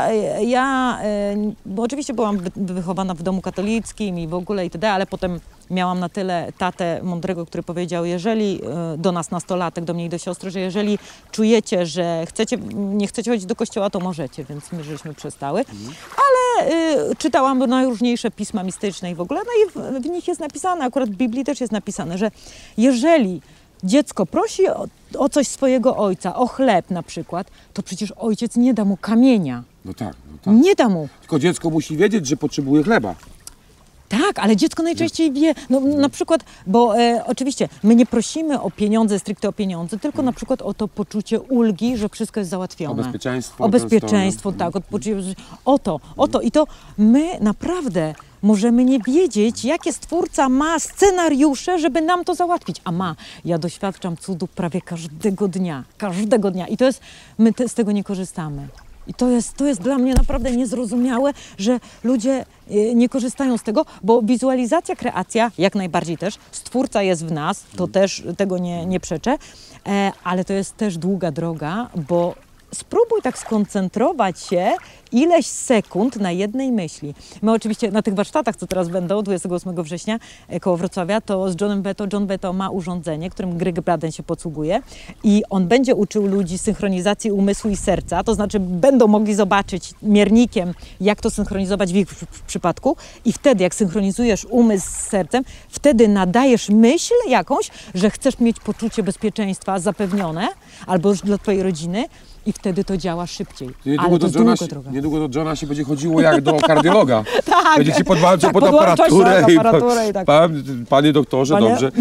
Bo oczywiście byłam wychowana w domu katolickim i w ogóle itd., ale potem miałam na tyle tatę mądrego, który powiedział, jeżeli do nas nastolatek, do mnie i do siostry, że jeżeli czujecie, że nie chcecie chodzić do kościoła, to możecie, więc my żeśmy przestały. Ale czytałam najróżniejsze pisma mistyczne i w ogóle, no i w nich jest napisane, akurat w Biblii też jest napisane, że jeżeli dziecko prosi o coś swojego ojca, o chleb na przykład, to przecież ojciec nie da mu kamienia. No tak. Nie da mu. Tylko dziecko musi wiedzieć, że potrzebuje chleba. Tak, ale dziecko najczęściej wie, no na przykład, bo oczywiście my nie prosimy o pieniądze, stricte o pieniądze, tylko na przykład o to poczucie ulgi, że wszystko jest załatwione. O bezpieczeństwo, tak, o to. I to my naprawdę możemy nie wiedzieć, jakie Stwórca ma scenariusze, żeby nam to załatwić. A ma. Ja doświadczam cudów prawie każdego dnia. I to jest, my z tego nie korzystamy. I to jest dla mnie naprawdę niezrozumiałe, że ludzie nie korzystają z tego, bo wizualizacja, kreacja, jak najbardziej też, Stwórca jest w nas, to też tego nie przeczę, ale to jest też długa droga, bo spróbuj tak skoncentrować się ileś sekund na jednej myśli. My oczywiście na tych warsztatach, co teraz będą 28 września koło Wrocławia, to z Johnem Beto. John Beto ma urządzenie, którym Greg Braden się posługuje i on będzie uczył ludzi synchronizacji umysłu i serca, to znaczy będą mogli zobaczyć miernikiem, jak to synchronizować w ich przypadku i wtedy, jak synchronizujesz umysł z sercem, wtedy nadajesz myśl jakąś, że chcesz mieć poczucie bezpieczeństwa zapewnione albo już dla twojej rodziny, i wtedy to działa szybciej. Ale to jest długa droga. Niedługo do Johna się będzie chodziło jak do kardiologa. Tak. Będzie się podłączał tak, pod aparaturę. I tak. Panie doktorze, dobrze.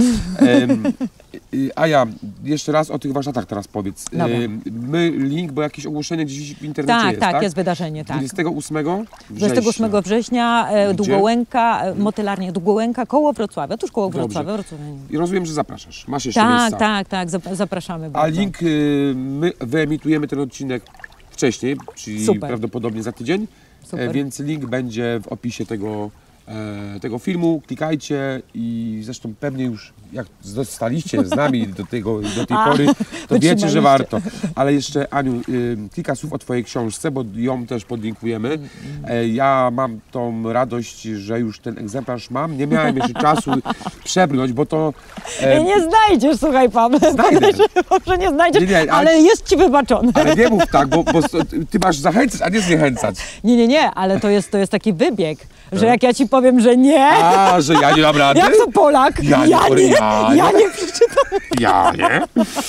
A ja jeszcze raz o tych warsztatach teraz powiedz. My link, bo jakieś ogłoszenie gdzieś w internecie jest, tak? Jest wydarzenie, tak. 28 września Długołęka, motylarnia Długołęka, koło Wrocławia, tuż koło Wrocławia. I rozumiem, że zapraszasz. Masz jeszcze miejsca. Tak, zapraszamy A bardzo. link, my wyemitujemy ten odcinek wcześniej, czyli prawdopodobnie za tydzień, więc link będzie w opisie tego filmu. Klikajcie i zresztą pewnie już jak zostaliście z nami do tej pory, to wiecie, że warto. Ale jeszcze Aniu, kilka słów o twojej książce, bo ją też podlinkujemy. Ja mam tą radość, że już ten egzemplarz mam. Nie miałem jeszcze czasu przebrnąć, bo to... Nie znajdziesz, słuchaj Paweł. Może nie znajdziesz, ale jest ci wybaczone. Ale nie mów tak, bo ty masz zachęcać, a nie zniechęcać. Nie, ale to jest taki wybieg, że jak ja ci powiem, że nie... A, że ja nie mam rady? Jak to Polak? Ja nie przeczytam. Ja nie?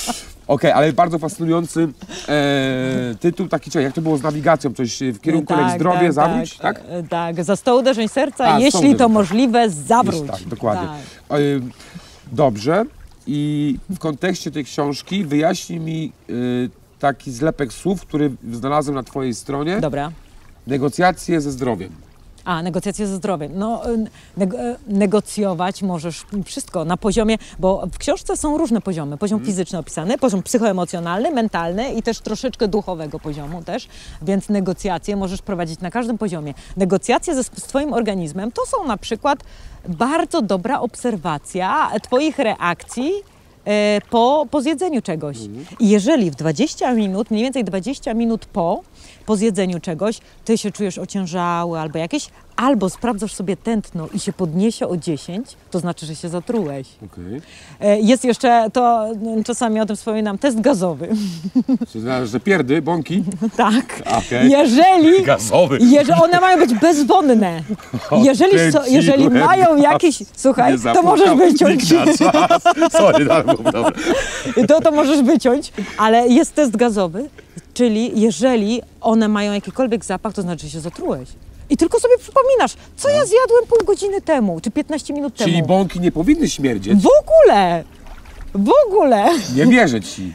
Okej, ale bardzo fascynujący tytuł taki, jak to było z nawigacją? Coś w kierunku lek zdrowie, zawróć, tak? Tak, za 100 uderzeń serca, A, 100 jeśli to uderzeń, możliwe, zawróć. Tak, dokładnie. Tak. Dobrze. I w kontekście tej książki wyjaśnij mi taki zlepek słów, który znalazłem na twojej stronie. Dobra. Negocjacje ze zdrowiem. Negocjacje ze zdrowiem. No, negocjować możesz wszystko na poziomie, bo w książce są różne poziomy. Poziom fizyczny opisany, poziom psychoemocjonalny, mentalny i też troszeczkę duchowego poziomu też, więc negocjacje możesz prowadzić na każdym poziomie. Negocjacje z twoim organizmem to są na przykład bardzo dobra obserwacja twoich reakcji po zjedzeniu czegoś. I jeżeli w 20 minut, mniej więcej 20 minut po zjedzeniu czegoś, ty się czujesz ociężały albo jakieś, albo sprawdzasz sobie tętno i się podniesie o 10, to znaczy, że się zatrułeś. Jest jeszcze, to czasami o tym wspominam, test gazowy. To znaczy, że pierdy, bąki? Tak. Okay. Gazowy. Jeżeli one mają być bezwonne. Jeżeli mają jakiś... Słuchaj, to możesz wyciąć. Sorry, dobra. To możesz wyciąć, ale jest test gazowy, czyli jeżeli one mają jakikolwiek zapach, to znaczy, że się zatrułeś. I tylko sobie przypominasz, co ja zjadłem pół godziny temu, czy 15 minut temu. Czyli bąki nie powinny śmierdzieć? W ogóle! Nie wierzę ci.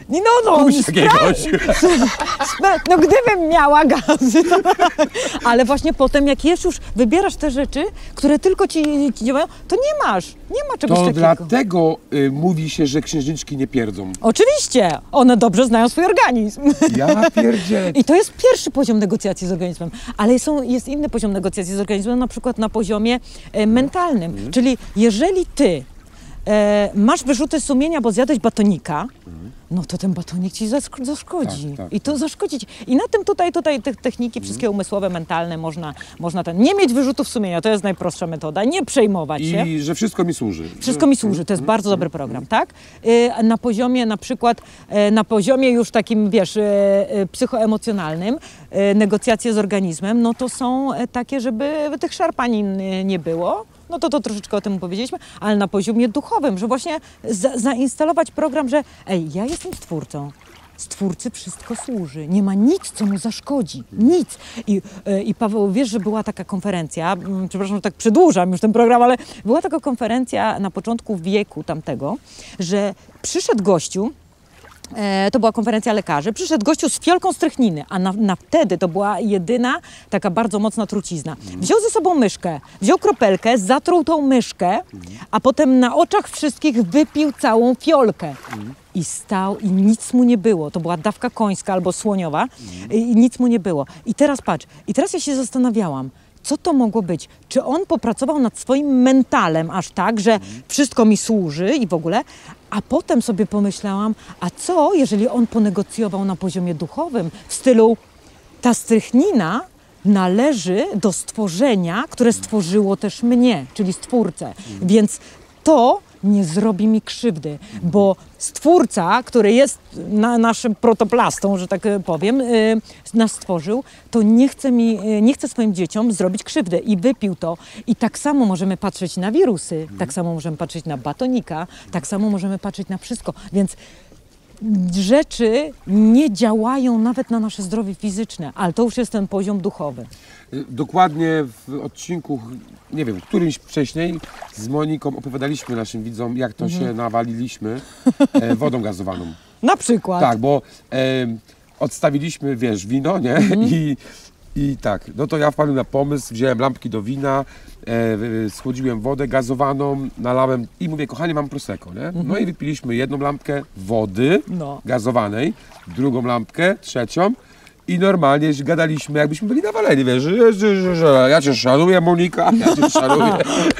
No gdybym miała gazy. Ale właśnie potem, jak już wybierasz te rzeczy, które tylko ci działają, to nie ma czegoś takiego. To dlatego mówi się, że księżniczki nie pierdzą. Oczywiście, one dobrze znają swój organizm. Ja pierdzielę. I to jest pierwszy poziom negocjacji z organizmem, ale jest inny poziom negocjacji z organizmem, na przykład na poziomie mentalnym. Czyli jeżeli ty masz wyrzuty sumienia, bo zjadłeś batonika, no to ten batonik ci zaszkodzi. Tak, I to zaszkodzi ci. I na tym tutaj te techniki wszystkie umysłowe, mentalne można nie mieć wyrzutów sumienia, to jest najprostsza metoda, nie przejmować się. I że wszystko mi służy. Wszystko mi służy, to jest bardzo dobry program, tak? Na poziomie na przykład, na poziomie już takim, wiesz, psychoemocjonalnym, negocjacje z organizmem, no to są takie, żeby tych szarpanin nie było. No to troszeczkę o tym powiedzieliśmy, ale na poziomie duchowym, że właśnie zainstalować program, że ja jestem stwórcą. Stwórcy wszystko służy. Nie ma nic, co mu zaszkodzi. Nic. I Paweł, wiesz, że była taka konferencja, przepraszam, że tak przedłużam już ten program, ale była taka konferencja na początku wieku tamtego, że przyszedł gościu, to była konferencja lekarzy, przyszedł gościu z fiolką strychniny, a na wtedy to była jedyna taka bardzo mocna trucizna. Wziął ze sobą myszkę, wziął kropelkę, zatruł tą myszkę, a potem na oczach wszystkich wypił całą fiolkę. I stał i nic mu nie było. To była dawka końska albo słoniowa i nic mu nie było. I teraz patrz, i teraz ja się zastanawiałam, co to mogło być? Czy on popracował nad swoim mentalem aż tak, że wszystko mi służy i w ogóle? A potem sobie pomyślałam, a co, jeżeli on ponegocjował na poziomie duchowym w stylu ta strychnina należy do stworzenia, które stworzyło też mnie, czyli Stwórcę. Więc to nie zrobi mi krzywdy, bo Stwórca, który jest naszym protoplastą, że tak powiem, nas stworzył, to nie chce swoim dzieciom zrobić krzywdy i wypił to. I tak samo możemy patrzeć na wirusy, tak samo możemy patrzeć na batonika, tak samo możemy patrzeć na wszystko. Więc rzeczy nie działają nawet na nasze zdrowie fizyczne, ale to już jest ten poziom duchowy. Dokładnie w odcinku, nie wiem, którymś wcześniej z Moniką opowiadaliśmy naszym widzom, jak to się nawaliliśmy wodą gazowaną. Na przykład. Tak, bo odstawiliśmy, wiesz, wino, nie? I tak, no to ja wpadłem na pomysł, wziąłem lampki do wina, schłodziłem wodę gazowaną, nalałem i mówię, kochanie, mam prosecco, nie? No i wypiliśmy jedną lampkę wody gazowanej, drugą lampkę, trzecią i normalnie gadaliśmy, jakbyśmy byli nawaleni, wiesz, że ja cię szanuję, Monika, ja cię szanuję.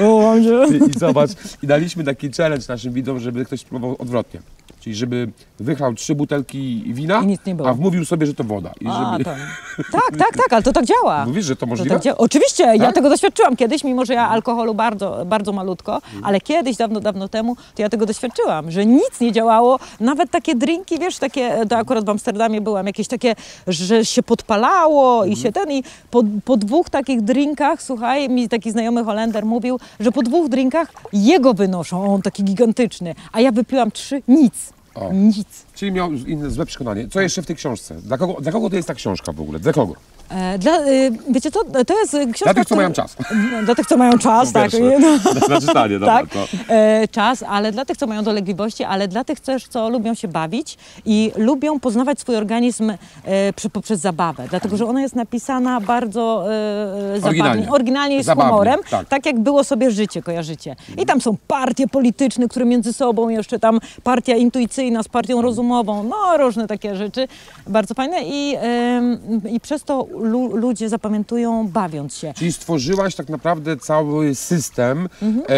I zobacz, i daliśmy taki challenge naszym widzom, żeby ktoś spróbował odwrotnie. Czyli żeby wychlał 3 butelki wina, i nic nie było. a wmówił sobie, że to woda. I żeby... Tak, ale to tak działa. Mówisz, że to możliwe? Tak działa. Oczywiście, ja tego doświadczyłam kiedyś, mimo że ja alkoholu bardzo, bardzo malutko, ale kiedyś, dawno temu, to ja tego doświadczyłam, że nic nie działało. Nawet takie drinki, wiesz, takie, to akurat w Amsterdamie byłam, jakieś takie, że się podpalało i się i po 2 takich drinkach, słuchaj, mi taki znajomy Holender mówił, że po 2 drinkach jego wynoszą, on taki gigantyczny, a ja wypiłam 3, nic. O. Nic. Czyli miał inne złe przekonanie. Co jeszcze w tej książce? Dla kogo to jest ta książka w ogóle? Dla kogo? Wiecie co, to jest książka, Dla tych, co mają czas. Dla tych, co mają czas, tak. Na czytanie, dobra. Tak, czas, ale dla tych, co mają dolegliwości, ale dla tych też, co lubią się bawić i lubią poznawać swój organizm poprzez zabawę. Dlatego, że ona jest napisana bardzo zabawnie, oryginalnie i z humorem, tak jak było sobie życie, kojarzycie. I tam są partie polityczne, które między sobą, jeszcze tam partia intuicyjna z partią rozumową, no różne takie rzeczy, bardzo fajne i przez to ludzie zapamiętują, bawiąc się. Czyli stworzyłaś tak naprawdę cały system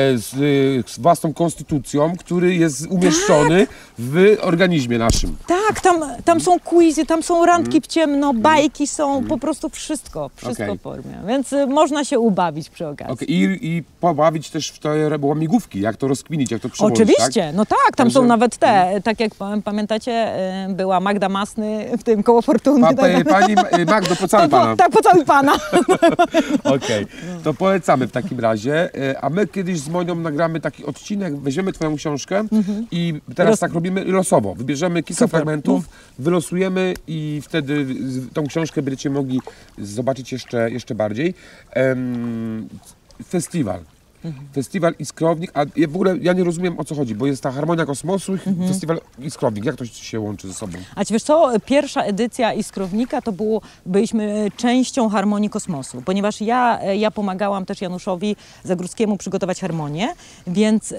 z własną konstytucją, który jest umieszczony w organizmie naszym. Tak, tam są quizy, tam są randki w ciemno, bajki są, po prostu wszystko w formie. Więc można się ubawić przy okazji. I pobawić też w te łamigłówki, jak to rozkminić, jak to przełożyć. Oczywiście, tak? no tak, tam są nawet te, tak jak pamiętacie, była Magda Masny w tym Koło Fortuny. Pani Magdo, pocałuj pana. Tak, pocałuj pana. Okej, to polecamy w takim razie, a my kiedyś z Monią nagramy taki odcinek, weźmiemy twoją książkę i teraz tak robimy losowo, wybierzemy kilka fragmentów, wylosujemy i wtedy tą książkę będziecie mogli zobaczyć jeszcze bardziej. Festiwal. Festiwal Iskrownik, a w ogóle ja nie rozumiem, o co chodzi, bo jest ta Harmonia Kosmosu i Festiwal Iskrownik. Jak to się łączy ze sobą? A wiesz co, pierwsza edycja Iskrownika to byliśmy częścią Harmonii Kosmosu, ponieważ ja pomagałam też Januszowi Zagórskiemu przygotować harmonię, więc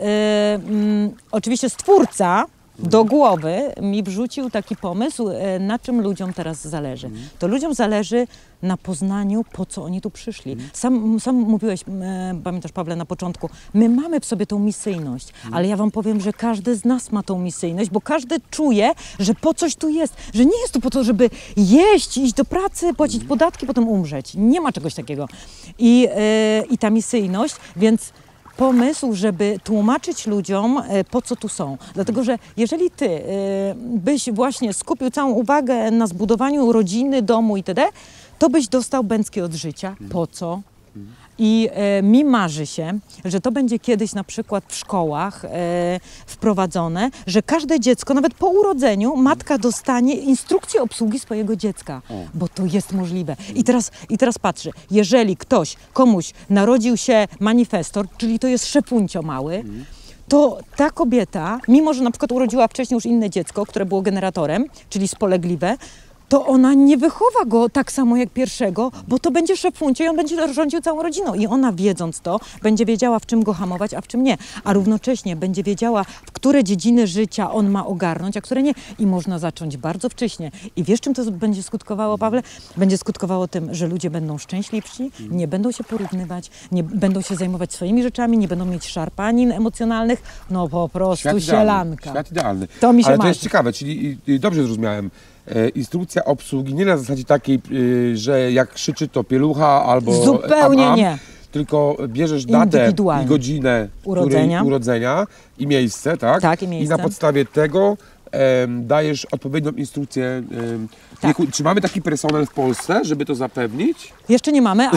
oczywiście stwórca do głowy mi wrzucił taki pomysł, na czym ludziom teraz zależy. To ludziom zależy na poznaniu, po co oni tu przyszli. Sam mówiłeś, pamiętasz, Pawle, na początku, my mamy w sobie tą misyjność, ale ja wam powiem, że każdy z nas ma tą misyjność, bo każdy czuje, że po coś tu jest, że nie jest tu po to, żeby jeść, iść do pracy, płacić podatki, potem umrzeć. Nie ma czegoś takiego. I ta misyjność, więc pomysł, żeby tłumaczyć ludziom, po co tu są. Dlatego, że jeżeli ty byś właśnie skupił całą uwagę na zbudowaniu rodziny, domu itd., to byś dostał bęckie od życia. Po co? I mi marzy się, że to będzie kiedyś na przykład w szkołach wprowadzone, że każde dziecko, nawet po urodzeniu, matka dostanie instrukcję obsługi swojego dziecka, bo to jest możliwe. I teraz patrzę, jeżeli komuś narodził się manifestor, czyli to jest szefuncio mały, to ta kobieta, mimo że na przykład urodziła wcześniej już inne dziecko, które było generatorem, czyli spolegliwe, to ona nie wychowa go tak samo jak pierwszego, bo to będzie szefuncie i on będzie rządził całą rodziną. I ona, wiedząc to, będzie wiedziała, w czym go hamować, a w czym nie. A równocześnie będzie wiedziała, w które dziedziny życia on ma ogarnąć, a które nie. I można zacząć bardzo wcześnie. I wiesz, czym to będzie skutkowało, Pawle? Będzie skutkowało tym, że ludzie będą szczęśliwsi, nie będą się porównywać, nie będą się zajmować swoimi rzeczami, nie będą mieć szarpanin emocjonalnych. No po prostu sielanka. Świat idealny. To mi się Ale to marzy. jest ciekawe, czyli dobrze zrozumiałem. Instrukcja obsługi nie na zasadzie takiej, że jak krzyczy to pielucha albo zupełnie nie. Tylko bierzesz datę i godzinę urodzenia i miejsce, tak? Tak, i miejsce. I na podstawie tego dajesz odpowiednią instrukcję. Tak. Czy mamy taki personel w Polsce, żeby to zapewnić? Jeszcze nie mamy,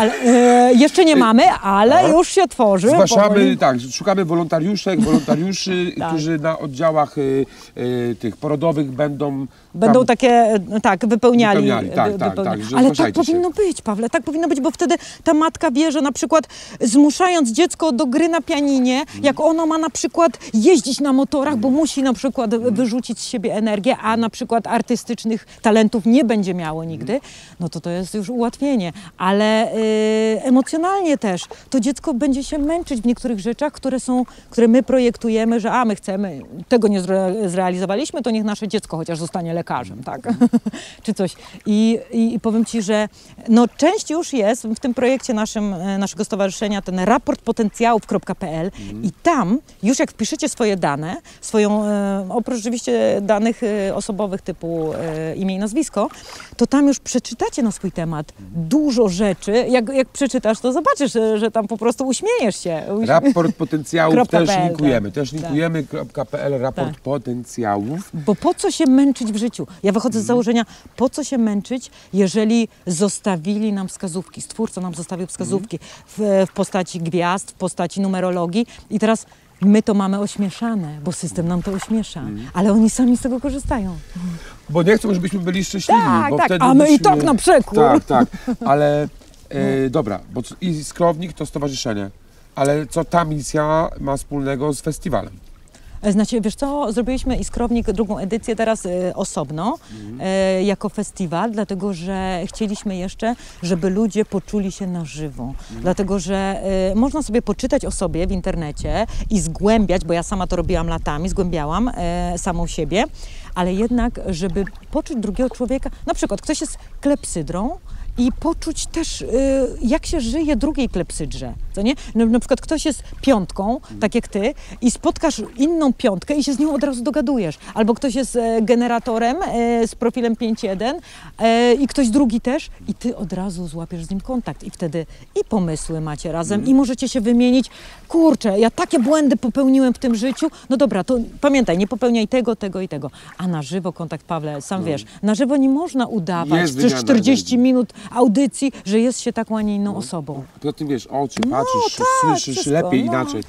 ale już się tworzy. Zgłaszamy, szukamy wolontariuszy, którzy na oddziałach tych porodowych będą takie, wypełniali. Ale tak powinno być, Pawle, tak powinno być, bo wtedy ta matka wie, że na przykład zmuszając dziecko do gry na pianinie, jak ono ma na przykład jeździć na motorach, bo musi na przykład wyrzucić z siebie energię, a na przykład artystycznych talentów nie będzie miało nigdy, no to jest już ułatwienie. Ale emocjonalnie też to dziecko będzie się męczyć w niektórych rzeczach, które my projektujemy, że my chcemy, tego nie zrealizowaliśmy, to niech nasze dziecko chociaż zostanie lekarzem, tak? Czy coś. I powiem ci, że część już jest w tym projekcie naszego stowarzyszenia, ten raport potencjałów.pl i tam już jak wpiszecie swoje dane, oprócz oczywiście danych osobowych typu imię i nazwisko, to tam już przeczytacie na swój temat dużo rzeczy. Jak przeczytasz, to zobaczysz, że tam po prostu uśmiejesz się. Raport potencjałów też .pl, linkujemy. Też linkujemy .pl, raport potencjałów. Bo po co się męczyć w życiu? Ja wychodzę z założenia, po co się męczyć, jeżeli zostawili nam wskazówki. Stwórca nam zostawił wskazówki w postaci gwiazd, w postaci numerologii. I teraz My to mamy ośmieszane, bo system nam to ośmiesza, ale oni sami z tego korzystają. Bo nie chcą, żebyśmy byli szczęśliwi. Tak, bo tak, wtedy a my i byśmy... tak na przekór. Tak, ale dobra, bo i Skrownik to stowarzyszenie, ale co ta misja ma wspólnego z festiwalem? Znaczy, wiesz co, zrobiliśmy Iskrownik drugą edycję teraz osobno, jako festiwal, dlatego że chcieliśmy jeszcze, żeby ludzie poczuli się na żywo. Dlatego, że można sobie poczytać o sobie w internecie i zgłębiać, bo ja sama to robiłam latami, zgłębiałam samą siebie, ale jednak, żeby poczuć drugiego człowieka, na przykład ktoś jest klepsydrą, i poczuć też, jak się żyje drugiej klepsydrze, co nie? Na przykład ktoś jest piątką, tak jak ty, i spotkasz inną piątkę i się z nią od razu dogadujesz. Albo ktoś jest generatorem z profilem 5.1 i ktoś drugi też i ty od razu złapiesz z nim kontakt i wtedy i pomysły macie razem i możecie się wymienić. Kurczę, ja takie błędy popełniłem w tym życiu, no dobra, to pamiętaj, nie popełniaj tego, tego i tego. A na żywo kontakt, Pawle, sam wiesz, na żywo nie można udawać Jest przez wymiana 40 minut audycji, że jest się taką, a nie inną osobą. Poza tym wiesz, oczy, patrzysz, tak, słyszysz wszystko, lepiej, no. inaczej.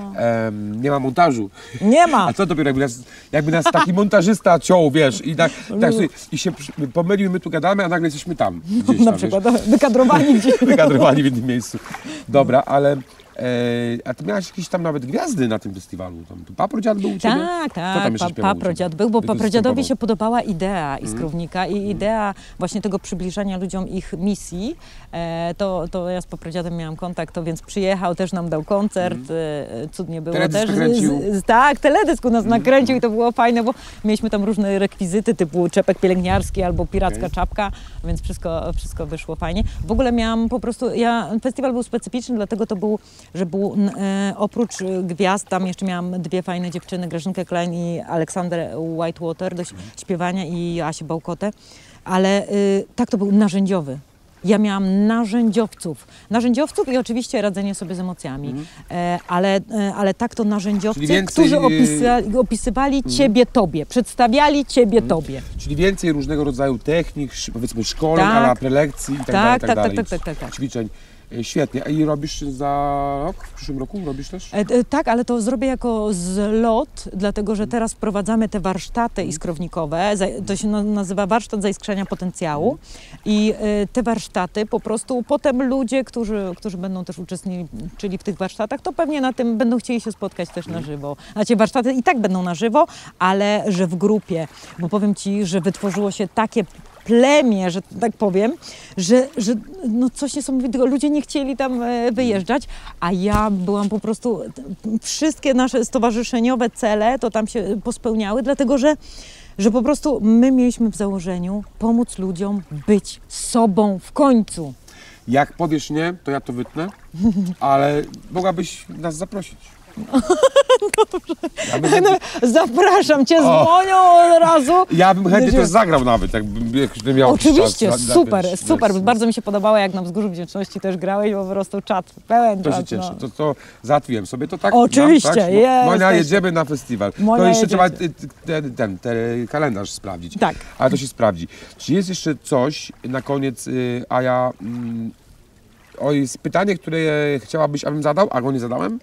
Nie ma montażu. Nie ma. A co dopiero jakby nas taki montażysta ciął, wiesz, i tak sobie, i się pomylił, my tu gadamy, a nagle jesteśmy tam. Gdzieś Na tam, przykład wykadrowani gdzieś. wykadrowani w innym miejscu. Dobra, ale a ty miałaś jakieś tam nawet gwiazdy na tym festiwalu. Tam Paprodziad był u ciebie? Tak, Kto tam tak, jeszcze śpiewał u ciebie? Paprodziad był, bo Kto Paprodziadowi występował? się podobała idea Iskrownika i idea właśnie tego przybliżania ludziom ich misji. To ja z Paprodziadem miałam kontakt, to więc przyjechał, też nam dał koncert, cudnie było Teledysk też. nakręcił. Tak, teledysk u nas nakręcił i to było fajne, bo mieliśmy tam różne rekwizyty typu czepek pielęgniarski albo piracka czapka, więc wszystko wyszło fajnie. W ogóle miałam po prostu, festiwal był specyficzny, dlatego to był, że był oprócz gwiazd, tam jeszcze miałam dwie fajne dziewczyny, Grażynkę Klein i Aleksander Whitewater do śpiewania i Asię Bałkotę, ale tak to był narzędziowy. Ja miałam narzędziowców i oczywiście radzenie sobie z emocjami, ale tak to narzędziowcy, więcej, którzy opisywali ciebie tobie, przedstawiali ciebie tobie. Czyli więcej różnego rodzaju technik, powiedzmy szkoleń, Tak. prelekcji i tak dalej. Tak. Ćwiczeń. Świetnie. A i robisz za rok? W przyszłym roku robisz też? Tak, ale to zrobię jako zlot, dlatego że teraz wprowadzamy te warsztaty iskrownikowe. To się nazywa warsztat zaiskrzenia potencjału. I te warsztaty po prostu potem ludzie, którzy będą też uczestniczyli w tych warsztatach, to pewnie na tym będą chcieli się spotkać też na żywo. Znaczy warsztaty i tak będą na żywo, ale że w grupie. Bo powiem ci, że wytworzyło się takie plemię, że tak powiem, że no coś niesamowitego. Ludzie nie chcieli tam wyjeżdżać, a ja byłam po prostu, wszystkie nasze stowarzyszeniowe cele to tam się pospełniały, dlatego że po prostu my mieliśmy w założeniu pomóc ludziom być sobą w końcu. Jak powiesz nie, to ja to wytnę, ale mogłabyś nas zaprosić. Ja bym chętnie, Zapraszam cię z Monią od razu. ja bym chętnie też zagrał nawet, jakby miał Oczywiście, czas. super. Bardzo mi się podobało, jak na Wzgórzu Wdzięczności też grałeś, bo po prostu czat, pełen To czat. się cieszę. No. To załatwiłem sobie to tak. Oczywiście, tak? jest. Monia, jedziemy na festiwal. Monia, To jeszcze trzeba jedziecie. ten kalendarz sprawdzić. Tak. Ale to się sprawdzi. Czy jest jeszcze coś na koniec, Aja, jest pytanie, które chciałabyś, abym zadał, a go nie zadałem?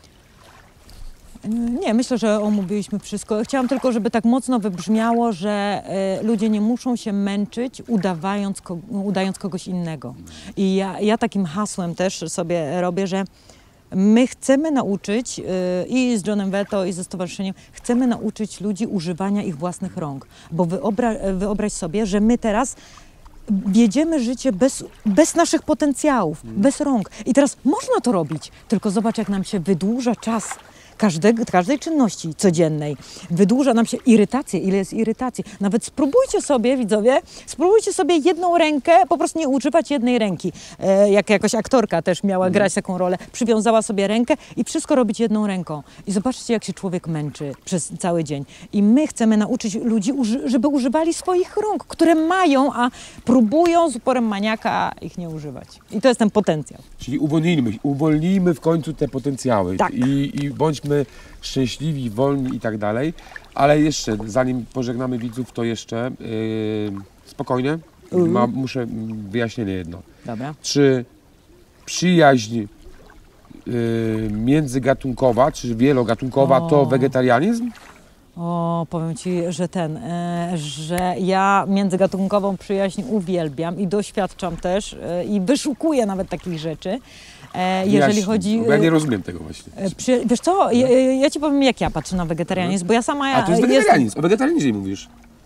Nie, myślę, że omówiliśmy wszystko. Chciałam tylko, żeby tak mocno wybrzmiało, że ludzie nie muszą się męczyć, udając kogoś innego. I ja takim hasłem też sobie robię, że my chcemy nauczyć, i z Johnem Veto, i ze stowarzyszeniem, chcemy nauczyć ludzi używania ich własnych rąk. Bo wyobraź sobie, że my teraz wiedziemy życie bez naszych potencjałów, bez rąk. I teraz można to robić, tylko zobacz, jak nam się wydłuża czas każdej czynności codziennej. Wydłuża nam się irytację, ile jest irytacji. Nawet spróbujcie sobie, widzowie, jedną rękę, po prostu nie używać jednej ręki. Jak jakoś aktorka też miała grać taką rolę, przywiązała sobie rękę i wszystko robić jedną ręką. I zobaczcie, jak się człowiek męczy przez cały dzień. I my chcemy nauczyć ludzi, żeby używali swoich rąk, które mają, a próbują z uporem maniaka ich nie używać. I to jest ten potencjał. Czyli uwolnijmy w końcu te potencjały Tak. i bądźmy szczęśliwi, wolni i tak dalej. Ale jeszcze, zanim pożegnamy widzów, to jeszcze spokojnie, muszę wyjaśnienie jedno. Dobra. Czy przyjaźń międzygatunkowa czy wielogatunkowa to wegetarianizm? O, powiem Ci, że że ja międzygatunkową przyjaźń uwielbiam i doświadczam też i wyszukuję nawet takich rzeczy. Jeżeli chodzi... Ja nie rozumiem tego właśnie. Wiesz co, ja Ci powiem, jak ja patrzę na wegetarianizm, bo ja sama... A to jest wegetarianizm, o wegetarianizmie mówisz.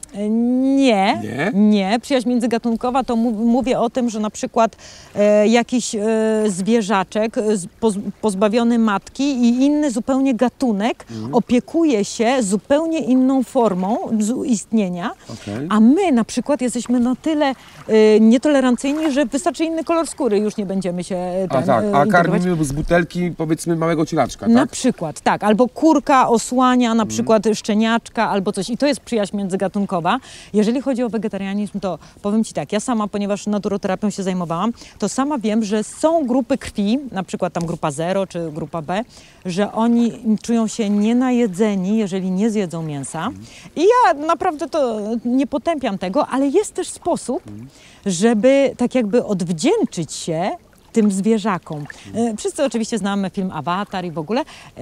Nie. Przyjaźń międzygatunkowa to mówię o tym, że na przykład jakiś zwierzaczek pozbawiony matki i inny zupełnie gatunek opiekuje się zupełnie inną formą istnienia, a my na przykład jesteśmy na tyle nietolerancyjni, że wystarczy inny kolor skóry, już nie będziemy się a karmimy z butelki, powiedzmy, małego cielaczka, tak? Na przykład, tak. Albo kurka osłania na przykład szczeniaczka albo coś. I to jest przyjaźń międzygatunkowa. Jeżeli chodzi o wegetarianizm, to powiem Ci tak, ja sama, ponieważ naturoterapią się zajmowałam, to sama wiem, że są grupy krwi, na przykład tam grupa 0 czy grupa B, że oni czują się nienajedzeni, jeżeli nie zjedzą mięsa. I ja naprawdę to nie potępiam tego, ale jest też sposób, żeby tak jakby odwdzięczyć się tym zwierzakom. Wszyscy oczywiście znamy film Awatar i w ogóle,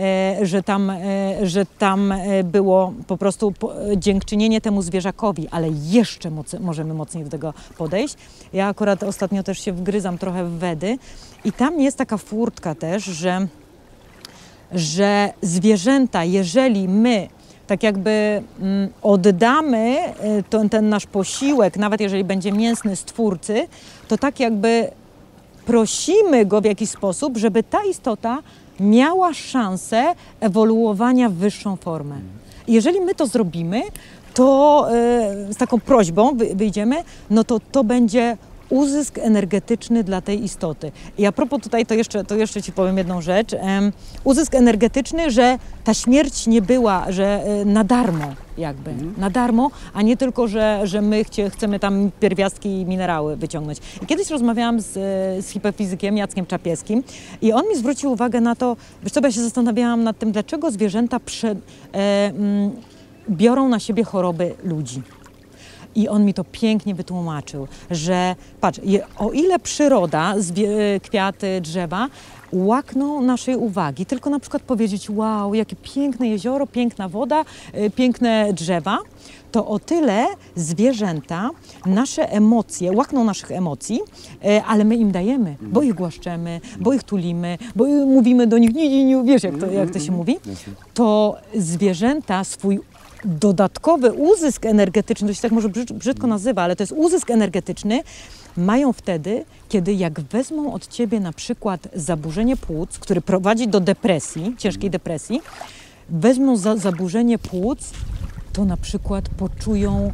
że tam było po prostu dziękczynienie temu zwierzakowi, ale jeszcze możemy mocniej do tego podejść. Ja akurat ostatnio też się wgryzam trochę w Wedy i tam jest taka furtka też, że zwierzęta, jeżeli my tak jakby oddamy ten nasz posiłek, nawet jeżeli będzie mięsny, Stwórcy, to tak jakby prosimy go w jakiś sposób, żeby ta istota miała szansę ewoluowania w wyższą formę. I jeżeli my to zrobimy, to z taką prośbą wyjdziemy, no to będzie uzysk energetyczny dla tej istoty. I a propos tutaj, to jeszcze Ci powiem jedną rzecz. Uzysk energetyczny, że ta śmierć nie była, że na darmo jakby, na darmo, a nie tylko, że my chcemy tam pierwiastki i minerały wyciągnąć. I kiedyś rozmawiałam z hipofizykiem Jackiem Czapieskim i on mi zwrócił uwagę na to, wiesz co, ja się zastanawiałam nad tym, dlaczego zwierzęta biorą na siebie choroby ludzi. I on mi to pięknie wytłumaczył, że patrz, o ile przyroda, kwiaty, drzewa łakną naszej uwagi, tylko na przykład powiedzieć, wow, jakie piękne jezioro, piękna woda, piękne drzewa, to o tyle zwierzęta nasze emocje, łakną naszych emocji, ale my im dajemy, bo ich głaszczemy, bo ich tulimy, bo mówimy do nich, nie, wiesz jak to się mówi, to zwierzęta swój dodatkowy uzysk energetyczny, to się tak może brzydko nazywa, ale to jest uzysk energetyczny, mają wtedy, kiedy jak wezmą od Ciebie na przykład zaburzenie płuc, które prowadzi do depresji, ciężkiej depresji, wezmą zaburzenie płuc, to na przykład poczują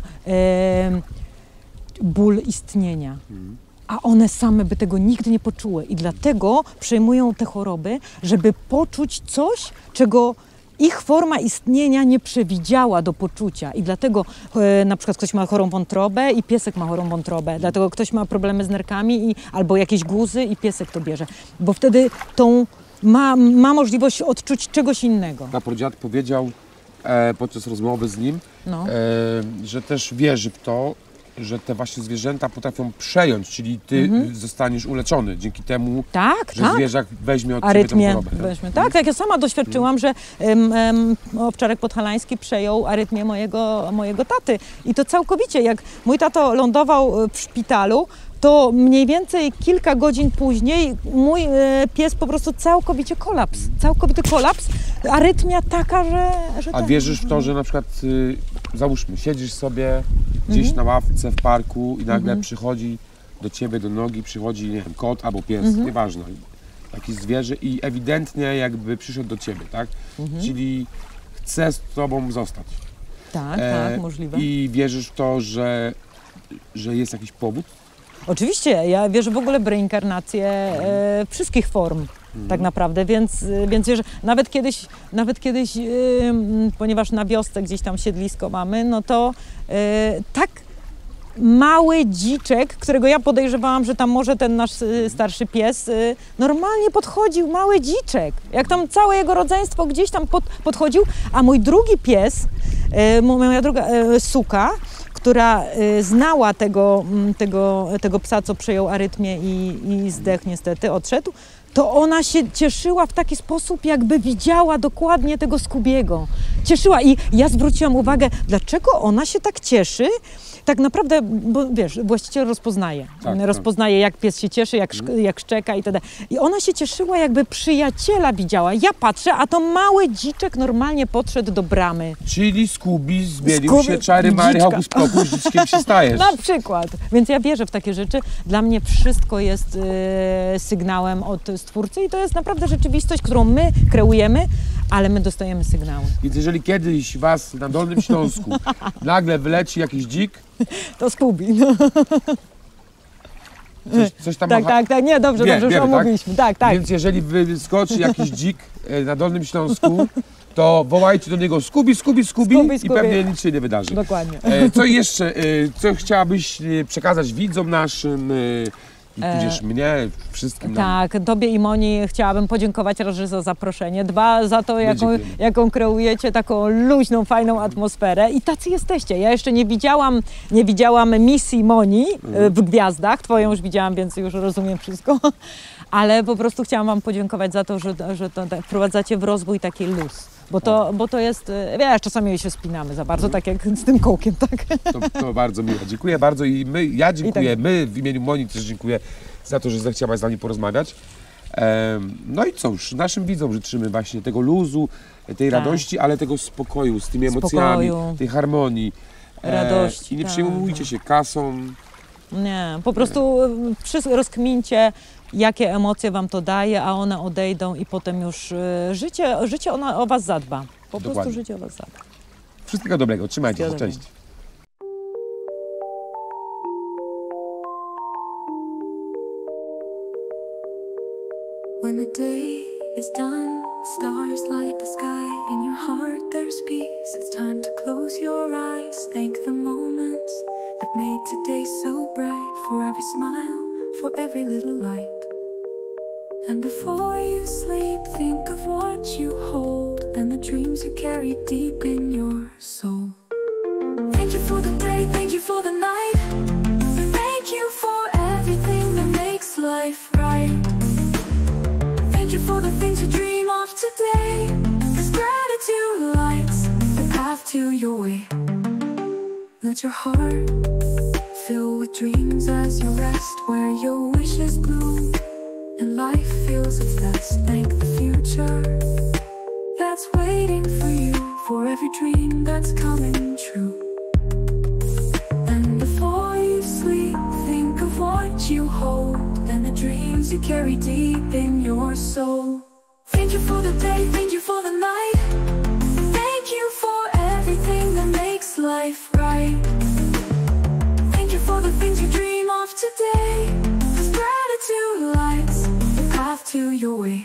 ból istnienia. A one same by tego nigdy nie poczuły i dlatego przejmują te choroby, żeby poczuć coś, czego ich forma istnienia nie przewidziała do poczucia i dlatego na przykład ktoś ma chorą wątrobę i piesek ma chorą wątrobę, dlatego ktoś ma problemy z nerkami albo jakieś guzy i piesek to bierze, bo wtedy ma możliwość odczuć czegoś innego. Prapradziad powiedział podczas rozmowy z nim, że też wierzy w to, że te właśnie zwierzęta potrafią przejąć, czyli ty zostaniesz uleczony dzięki temu, że zwierzak weźmie od ciebie tę chorobę. Tak, ja sama doświadczyłam, że owczarek podhalański przejął arytmię mojego taty i to całkowicie, jak mój tato lądował w szpitalu, to mniej więcej kilka godzin później mój pies po prostu całkowity kolaps, arytmia taka, że A wierzysz w to, że na przykład, załóżmy, siedzisz sobie gdzieś na ławce w parku i nagle przychodzi do ciebie, do nogi, przychodzi, nie wiem, kot albo pies, nieważne, jakieś zwierzę i ewidentnie jakby przyszedł do ciebie, tak? Czyli chce z tobą zostać. Tak, możliwe. I wierzysz w to, że jest jakiś powód? Oczywiście, ja wierzę w ogóle w reinkarnację wszystkich form, tak naprawdę, więc wierzę, nawet kiedyś, ponieważ na wiosce gdzieś tam siedlisko mamy, no to tak mały dziczek, którego ja podejrzewałam, że tam może ten nasz starszy pies normalnie podchodził, mały dziczek, jak tam całe jego rodzeństwo gdzieś tam podchodził, a mój drugi pies, moja druga suka, która znała tego psa, co przejął arytmię i zdechł niestety, odszedł, to ona się cieszyła w taki sposób, jakby widziała dokładnie tego Scoobiego. Cieszyła i ja zwróciłam uwagę, dlaczego ona się tak cieszy. Tak naprawdę, bo wiesz, właściciel rozpoznaje. Rozpoznaje, jak pies się cieszy, jak szczeka i tak. I ona się cieszyła, jakby przyjaciela widziała. Ja patrzę, a to mały dziczek normalnie podszedł do bramy. Czyli Scooby zmienił się, czary Mary, hokus pokus, dziczkiem się stajesz. Na przykład. Więc ja wierzę w takie rzeczy. Dla mnie wszystko jest sygnałem od Stwórcy i to jest naprawdę rzeczywistość, którą my kreujemy, ale my dostajemy sygnały. Więc jeżeli kiedyś was na Dolnym Śląsku nagle wyleci jakiś dzik, to Scooby. No. coś tam Tak, nie, dobrze, już omówiliśmy. Tak. Więc jeżeli wyskoczy jakiś dzik na Dolnym Śląsku, to wołajcie do niego Scooby i pewnie nic się nie wydarzy. Dokładnie. Co jeszcze, co chciałabyś przekazać widzom naszym, tudzież mnie, wszystkim nam? Tak, tobie i Moni chciałabym podziękować raz, że za zaproszenie, dwa, za to, jaką kreujecie taką luźną, fajną atmosferę i tacy jesteście. Ja jeszcze nie widziałam misji Moni w Gwiazdach, twoją już widziałam, więc już rozumiem wszystko, ale po prostu chciałam wam podziękować za to, że to wprowadzacie w rozwój taki luz. Bo to jest, wiesz, czasami się spinamy za bardzo, tak jak z tym kołkiem, tak? To bardzo miłe. Dziękuję bardzo i ja dziękuję, my w imieniu Moni też dziękuję za to, że zechciałaś z nami porozmawiać. No i cóż, naszym widzom życzymy właśnie tego luzu, tej radości, ale tego spokoju z tymi emocjami, tej harmonii. Radości. I nie przejmujcie się kasą. Nie, po prostu rozkmincie, jakie emocje wam to daje, a one odejdą i potem już życie o was zadba. Prostu życie o was zadba. Wszystkiego dobrego, trzymajcie się, cześć. When the day is done, stars light the sky. In your heart there's peace. It's time to close your eyes. Thank the moments that made today so bright. For every smile, for every little light. And before you sleep, think of what you hold and the dreams you carry deep in your soul. Thank you for the day, thank you for the night. Thank you for everything that makes life right. Thank you for the things you dream of today. 'Cause gratitude lights the path to your way. Let your heart fill with dreams as you rest, where your wishes bloom and life feels its best. Thank the future that's waiting for you, for every dream that's coming true. And before you sleep, think of what you hold and the dreams you carry deep in your soul. Thank you for the day, thank you for the night. Thank you for everything that makes life right. Thank you for the things you dream of today. 'Cause gratitude lights the path to your way.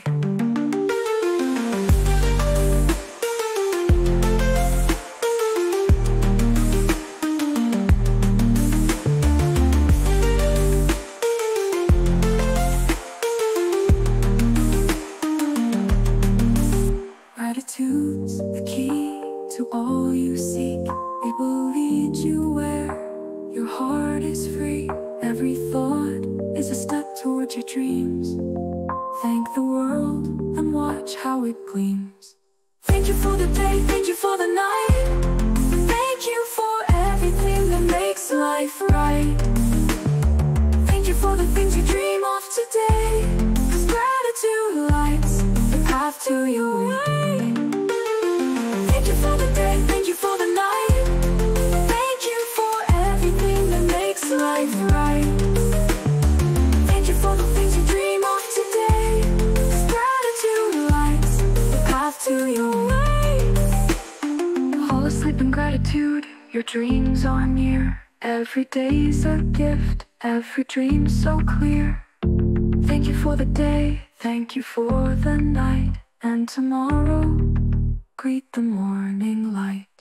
Gratitude's the key to all you seek. It will lead you where your heart is free. Every thought is a step towards your dreams. Thank the world and watch how it gleams. Thank you for the day, thank you for the night. Thank you for everything that makes life right. Thank you for the things you dream of today. 'Cause gratitude lights the path to your way. Thank you for the day, thank you for the night. Thank you for everything that makes life right. Thank you for the things you dream of today. 'Cause gratitude lights the path to your way. Fall asleep in gratitude, your dreams are near. Every day's a gift, every dream so clear. Thank you for the day, thank you for the night. And tomorrow, greet the morning light.